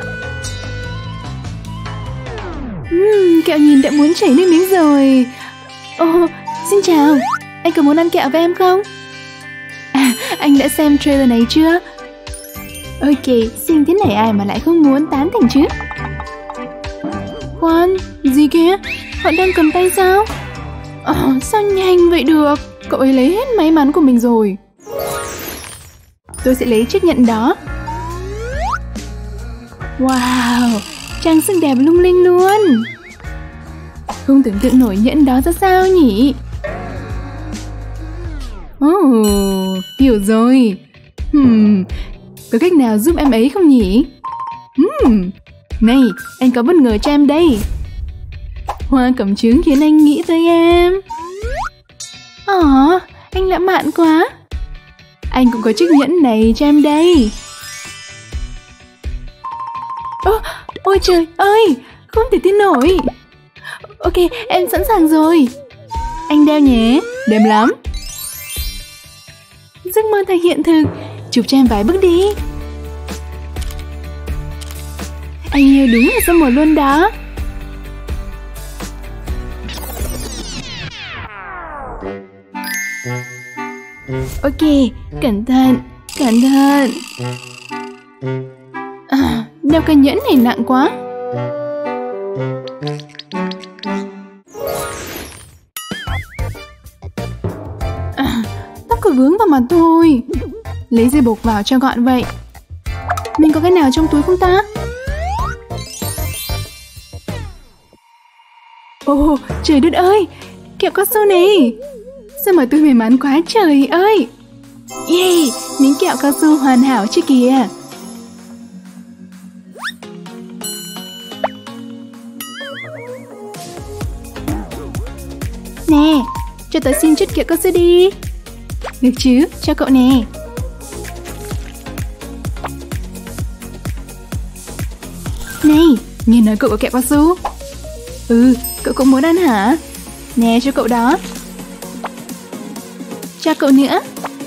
uhm, Kẹo nhìn đã muốn chảy nước miếng rồi. Ồ, oh, xin chào. Anh có muốn ăn kẹo với em không? À, anh đã xem trailer này chưa? Ok, xinh thế này ai mà lại không muốn tán thành chứ? Khoan, gì kia? Họ đang cầm tay sao? Ờ, sao nhanh vậy được? Cậu ấy lấy hết may mắn của mình rồi. Tôi sẽ lấy chiếc nhẫn đó. Wow, trang sức đẹp lung linh luôn. Không tưởng tượng nổi nhẫn đó ra sao nhỉ? Oh, hiểu rồi. Hmm, có cách nào giúp em ấy không nhỉ? Hmm, này, anh có bất ngờ cho em đây. Hoa cẩm chướng khiến anh nghĩ tới em. Ồ, anh lãng mạn quá. Anh cũng có chiếc nhẫn này cho em đây. Ô, ôi trời ơi, không thể tin nổi. Ok, em sẵn sàng rồi. Anh đeo nhé, đẹp lắm. Giấc mơ thành hiện thực. Chụp cho em vài bức đi. Anh yêu đúng là summer mùa luôn đó. Ok, cẩn thận, cẩn thận. À, đeo cái nhẫn này nặng quá. À, tóc cứ vướng vào mặt thôi. Lấy dây buộc vào cho gọn vậy. Mình có cái nào trong túi không ta? Ồ, trời đất ơi, kẹo cao su này. Sao mà tôi may mắn quá trời ơi. Yeah, miếng kẹo cao su hoàn hảo chứ kìa. Nè, cho tớ xin chút kẹo cao su đi. Được chứ, cho cậu nè. Này, nghe nói cậu có kẹo cao su. Ừ, cậu cũng muốn ăn hả? Nè, cho cậu đó. Cho cậu nữa.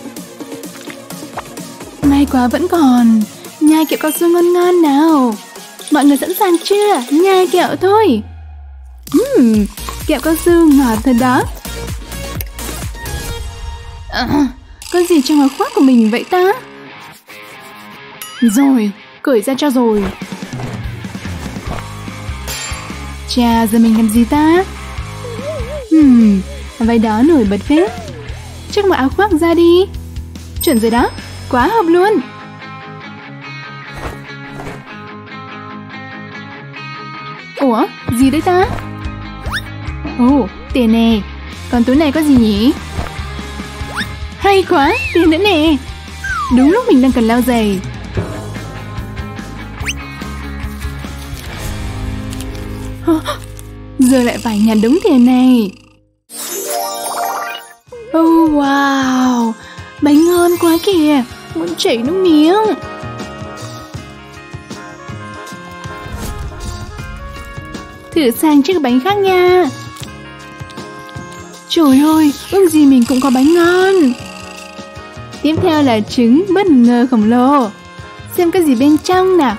May quá vẫn còn. Nhai kẹo cao su ngon ngon nào. Mọi người sẵn sàng chưa? Nhai kẹo thôi. uhm, Kẹo cao su ngọt thật đó. À, có gì trong áo khoác của mình vậy ta? Rồi, cởi ra cho rồi. Chà, giờ mình làm gì ta? Hmm, váy đó nổi bật phết. Chắc mặc áo khoác ra đi. Chuẩn rồi đó, quá hợp luôn. Ủa, gì đấy ta? Ồ, tiền nè. Còn túi này có gì nhỉ? Hay quá, tiền nữa nè. Đúng lúc mình đang cần lau giày. Giờ lại phải nhặt đống tiền này. Oh wow, bánh ngon quá kìa, muốn chảy nước miếng. Thử sang chiếc bánh khác nha. Trời ơi, ước gì mình cũng có bánh ngon. Tiếp theo là trứng bất ngờ khổng lồ. Xem cái gì bên trong nào.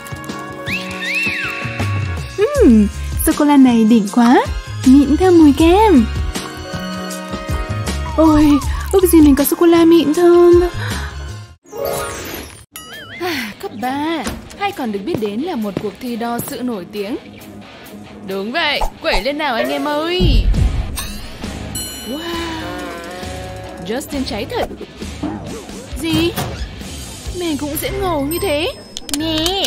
Uhm, sô-cô-la này đỉnh quá, mịn thơm mùi kem. Ôi, ước gì mình có sô-cô-la mịn thơm. À, cấp ba, hay còn được biết đến là một cuộc thi đo sự nổi tiếng. Đúng vậy, quẩy lên nào anh em ơi. Wow, Justin cháy thật. Gì? Mình cũng sẽ ngầu như thế. Nè.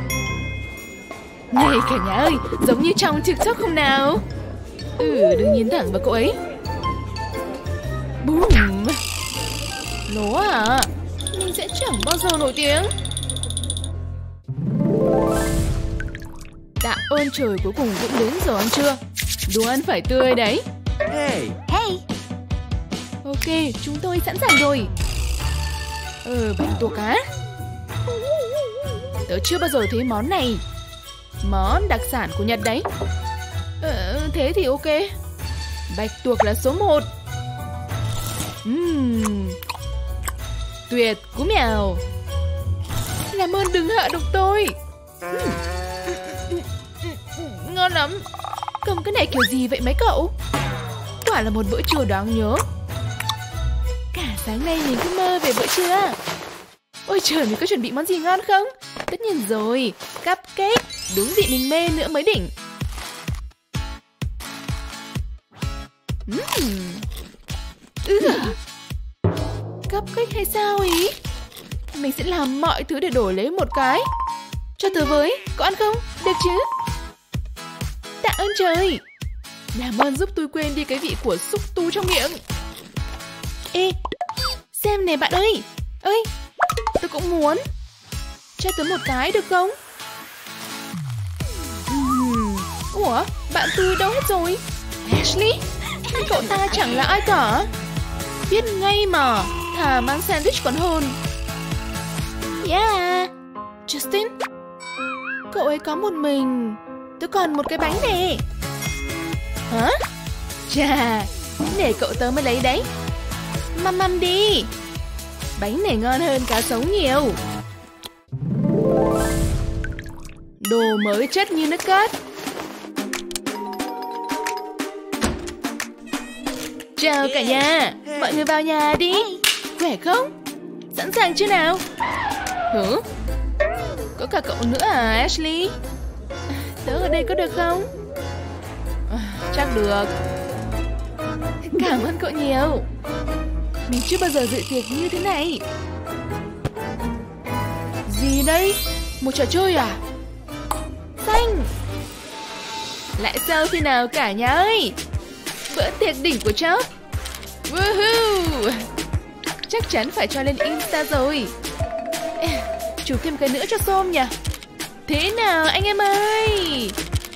Này cả nhà ơi, giống như trong TikTok không nào? Ừ, đừng nhìn thẳng vào cậu ấy. Boom. Lố à? Mình sẽ chẳng bao giờ nổi tiếng. Tạ ơn trời, cuối cùng cũng đến giờ ăn trưa. Đồ ăn phải tươi đấy. Hey. Hey. Ok, chúng tôi sẵn sàng rồi. Ờ, bánh tuộc cá. Tớ chưa bao giờ thấy món này. Món đặc sản của Nhật đấy. Ờ, thế thì ok. Bạch tuộc là số một. Uhm. Tuyệt, cú mèo. Làm ơn đừng hạ độc tôi. uhm. Ngon lắm. Cầm cái này kiểu gì vậy mấy cậu? Quả là một bữa trưa đáng nhớ. Cả sáng nay mình cứ mơ về bữa trưa. Ôi trời, mình có chuẩn bị món gì ngon không? Tất nhiên rồi, cupcake. Đúng vị mình mê nữa mới đỉnh. uhm. Ừ. Cupcake hay sao ý? Mình sẽ làm mọi thứ để đổi lấy một cái. Cho tớ với, có ăn không? Được chứ? Tạ ơn trời. Làm ơn giúp tôi quên đi cái vị của xúc tu trong miệng. Ê, xem này bạn ơi. Ơi, tôi cũng muốn. Cho tôi một cái được không? Uhm. Ủa, bạn tôi đâu hết rồi? Ashley, cậu ta chẳng là ai cả. Biết ngay mà, thà mang sandwich còn hơn. Yeah, Justin, cậu ấy có một mình. Tôi còn một cái bánh nè. Hả? Chà, để cậu tớ mới lấy đấy. Măm măm đi. Bánh này ngon hơn cá sống nhiều. Đồ mới chất như nước cát. Chào cả nhà, mọi người vào nhà đi. Khỏe không? Sẵn sàng chưa nào? Hử? Có cả cậu nữa à Ashley? Tớ ở đây có được không? À, chắc được. Cảm ơn cậu nhiều. Mình chưa bao giờ dự tiệc như thế này. Gì đây? Một trò chơi à? Xanh. Lại sau khi nào cả nhà ơi? Bữa tiệc đỉnh của cháu. Woohoo! Chắc chắn phải cho lên Insta rồi. Chụp thêm cái nữa cho xôm nhỉ. Thế nào anh em ơi?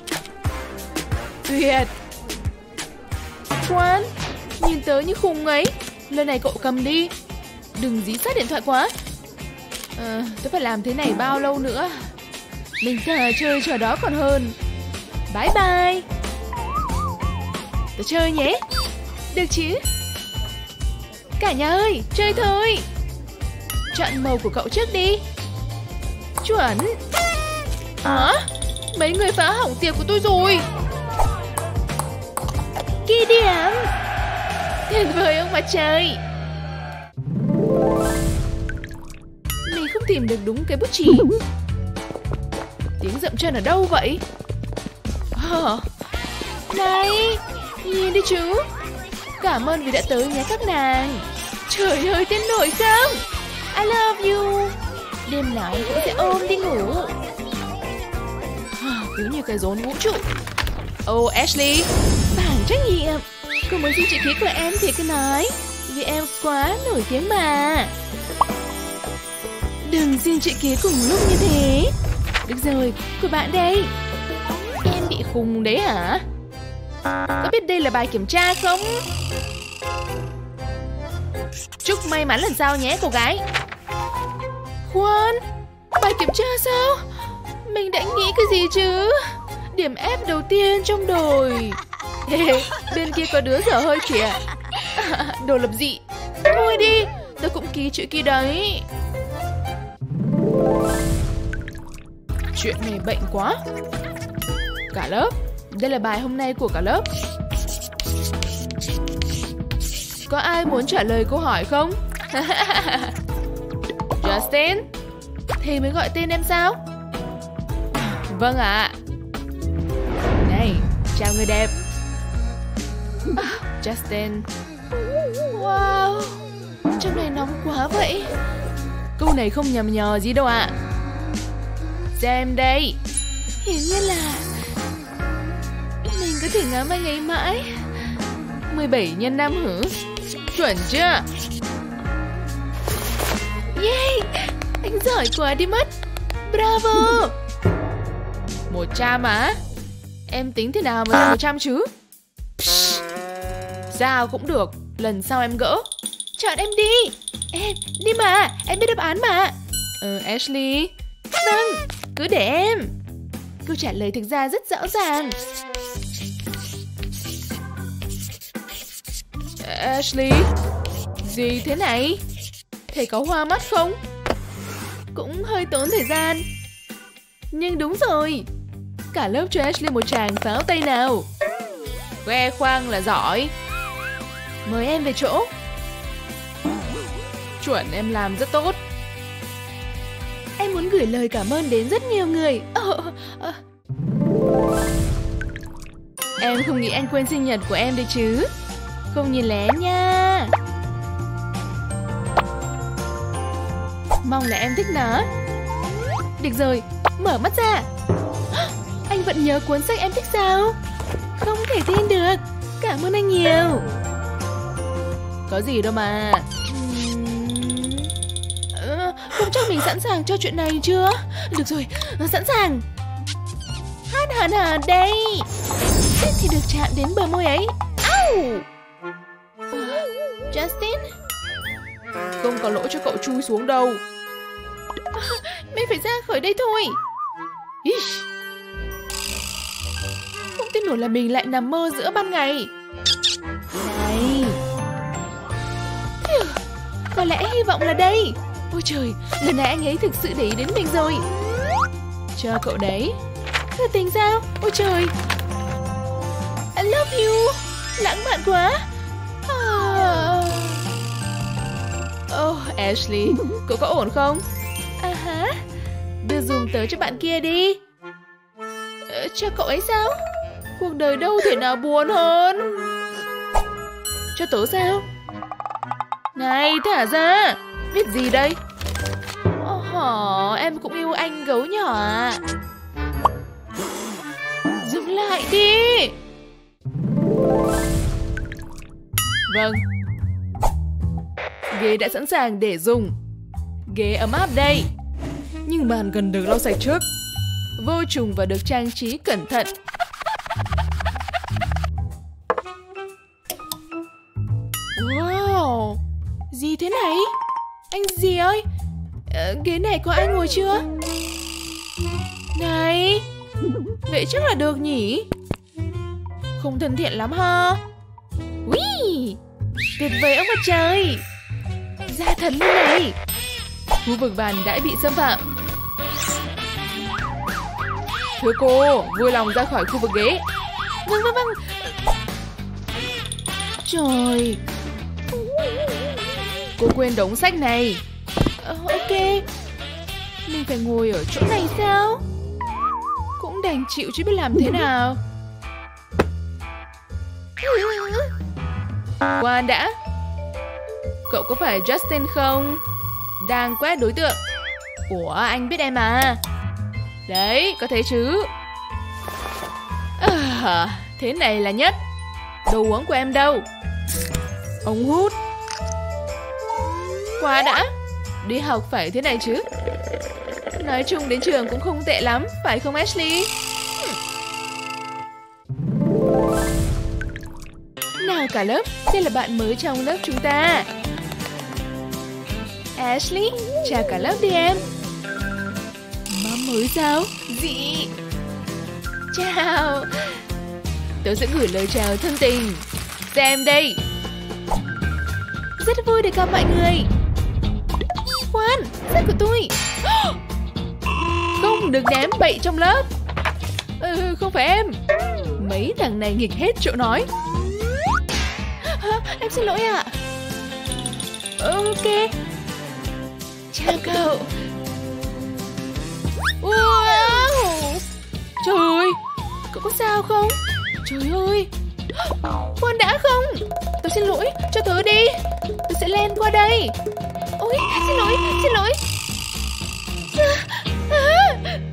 Tuyệt. Khoan, nhìn tớ như khùng ấy. Lần này cậu cầm đi. Đừng dí sát điện thoại quá. à, Tớ phải làm thế này bao lâu nữa? Mình thà chơi trò đó còn hơn. Bye bye. Tớ chơi nhé. Được chứ? Cả nhà ơi, chơi thôi. Chọn màu của cậu trước đi. Chuẩn. Hả? Mấy người phá hỏng tiệc của tôi rồi. Ghi điểm. Tuyệt vời ông bà trời. Mình không tìm được đúng cái bút chì. Tiếng dậm chân ở đâu vậy? Hả? Này, nhìn đi chứ. Cảm ơn vì đã tới nhé các nàng. Trời ơi, tên nổi không? I love you. Đêm nào anh cũng sẽ ôm đi ngủ. Cứ như cái rốn vũ trụ. Oh Ashley, bảng trách nhiệm. Cô muốn xin chữ ký của em thì cứ nói. Vì em quá nổi tiếng mà. Đừng xin chữ ký cùng lúc như thế. Được rồi, của bạn đây. Em bị khùng đấy hả? Có biết đây là bài kiểm tra không? Chúc may mắn lần sau nhé cô gái. Khoan, bài kiểm tra sao? Mình đã nghĩ cái gì chứ? Điểm F đầu tiên trong đồi. Bên kia có đứa dở hơi kìa. Đồ lập dị. Thôi đi, tớ cũng ký chữ ký đấy. Chuyện này bệnh quá. Cả lớp, đây là bài hôm nay của cả lớp. Có ai muốn trả lời câu hỏi không? Justin, thầy mới gọi tên em sao? Vâng ạ. Này, chào người đẹp. À, Justin. Wow, trong này nóng quá vậy. Câu này không nhầm nhò gì đâu ạ. Xem đây. Hiển nhiên là mình có thể ngắm anh ấy mãi. mười bảy nhân năm hử? Chuẩn chưa? Yeah, anh giỏi quá đi mất. Bravo. Một trăm á? Em tính thế nào mà ra một trăm chứ? Psh, sao cũng được. Lần sau em gỡ. Chọn em đi. Em, đi mà. Em biết đáp án mà. Ờ, Ashley. Vâng, cứ để em. Câu trả lời thực ra rất rõ ràng. Ashley, gì thế này? Thầy có hoa mắt không? Cũng hơi tốn thời gian. Nhưng đúng rồi. Cả lớp cho Ashley một tràng pháo tay nào. Khoe khoang là giỏi. Mời em về chỗ. Chuẩn, em làm rất tốt. Em muốn gửi lời cảm ơn đến rất nhiều người. ờ, ờ. Em không nghĩ anh quên sinh nhật của em đấy chứ? Không nhìn lén nha. Mong là em thích nó. Được rồi, mở mắt ra. Anh vẫn nhớ cuốn sách em thích sao? Không thể tin được. Cảm ơn anh nhiều. Có gì đâu mà. Không chắc mình sẵn sàng cho chuyện này chưa? Được rồi, sẵn sàng. Hát hả hả đây. Suýt thì được chạm đến bờ môi ấy. Au! Justin? Không có lỗi cho cậu chui xuống đâu. Mình phải ra khỏi đây thôi. Ish. Không tin nổi là mình lại nằm mơ giữa ban ngày. Này. Có lẽ hy vọng là đây. Ôi trời, lần này anh ấy thực sự để ý đến mình rồi. Cho cậu đấy. Thật tình sao? Ôi trời. I love you. Lãng mạn quá. Oh, Ashley, cậu có ổn không? À hả? Đưa dùm tới cho bạn kia đi. Ờ, cho cậu ấy sao? Cuộc đời đâu thể nào buồn hơn. Cho tớ sao? Này, thả ra. Viết gì đây? Oh, em cũng yêu anh gấu nhỏ à? Dừng lại đi. Vâng. Ghế đã sẵn sàng để dùng. Ghế ấm áp đây. Nhưng bàn cần được lau sạch trước. Vô trùng và được trang trí cẩn thận. Wow. Gì thế này? Anh gì ơi? Ờ, ghế này có ai ngồi chưa? Này. Vậy chắc là được nhỉ? Không thân thiện lắm ha. Ui, tuyệt vời ông mặt trời. Ra thần luôn này. Khu vực bàn đã bị xâm phạm. Thưa cô, vui lòng ra khỏi khu vực ghế. Vâng vâng vâng. Trời. Cô quên đống sách này. ờ, Ok. Mình phải ngồi ở chỗ này sao? Cũng đành chịu chứ biết làm thế nào. Khoan đã. Cậu có phải Justin không? Đang quét đối tượng. Ủa, anh biết em à? Đấy, có thế chứ. À, thế này là nhất. Đồ uống của em đâu? Ống hút. Qua đã. Đi học phải thế này chứ. Nói chung đến trường cũng không tệ lắm, phải không Ashley? Nào cả lớp, đây là bạn mới trong lớp chúng ta. Ashley, chào cả lớp đi em. Mắm mới sao? Dị. Chào. Tớ sẽ gửi lời chào thân tình. Xem đây. Rất vui được gặp mọi người. Khoan, sách của tôi. Không được ném bậy trong lớp. Ừ, không phải em. Mấy thằng này nghịch hết chỗ nói. À, em xin lỗi ạ. Ok. Chào cậu. Wow. Trời ơi, cậu có sao không? Trời ơi. Khoan đã không. Tôi xin lỗi, cho tớ đi. Tôi sẽ len qua đây. Ôi, xin lỗi, xin lỗi. À, à,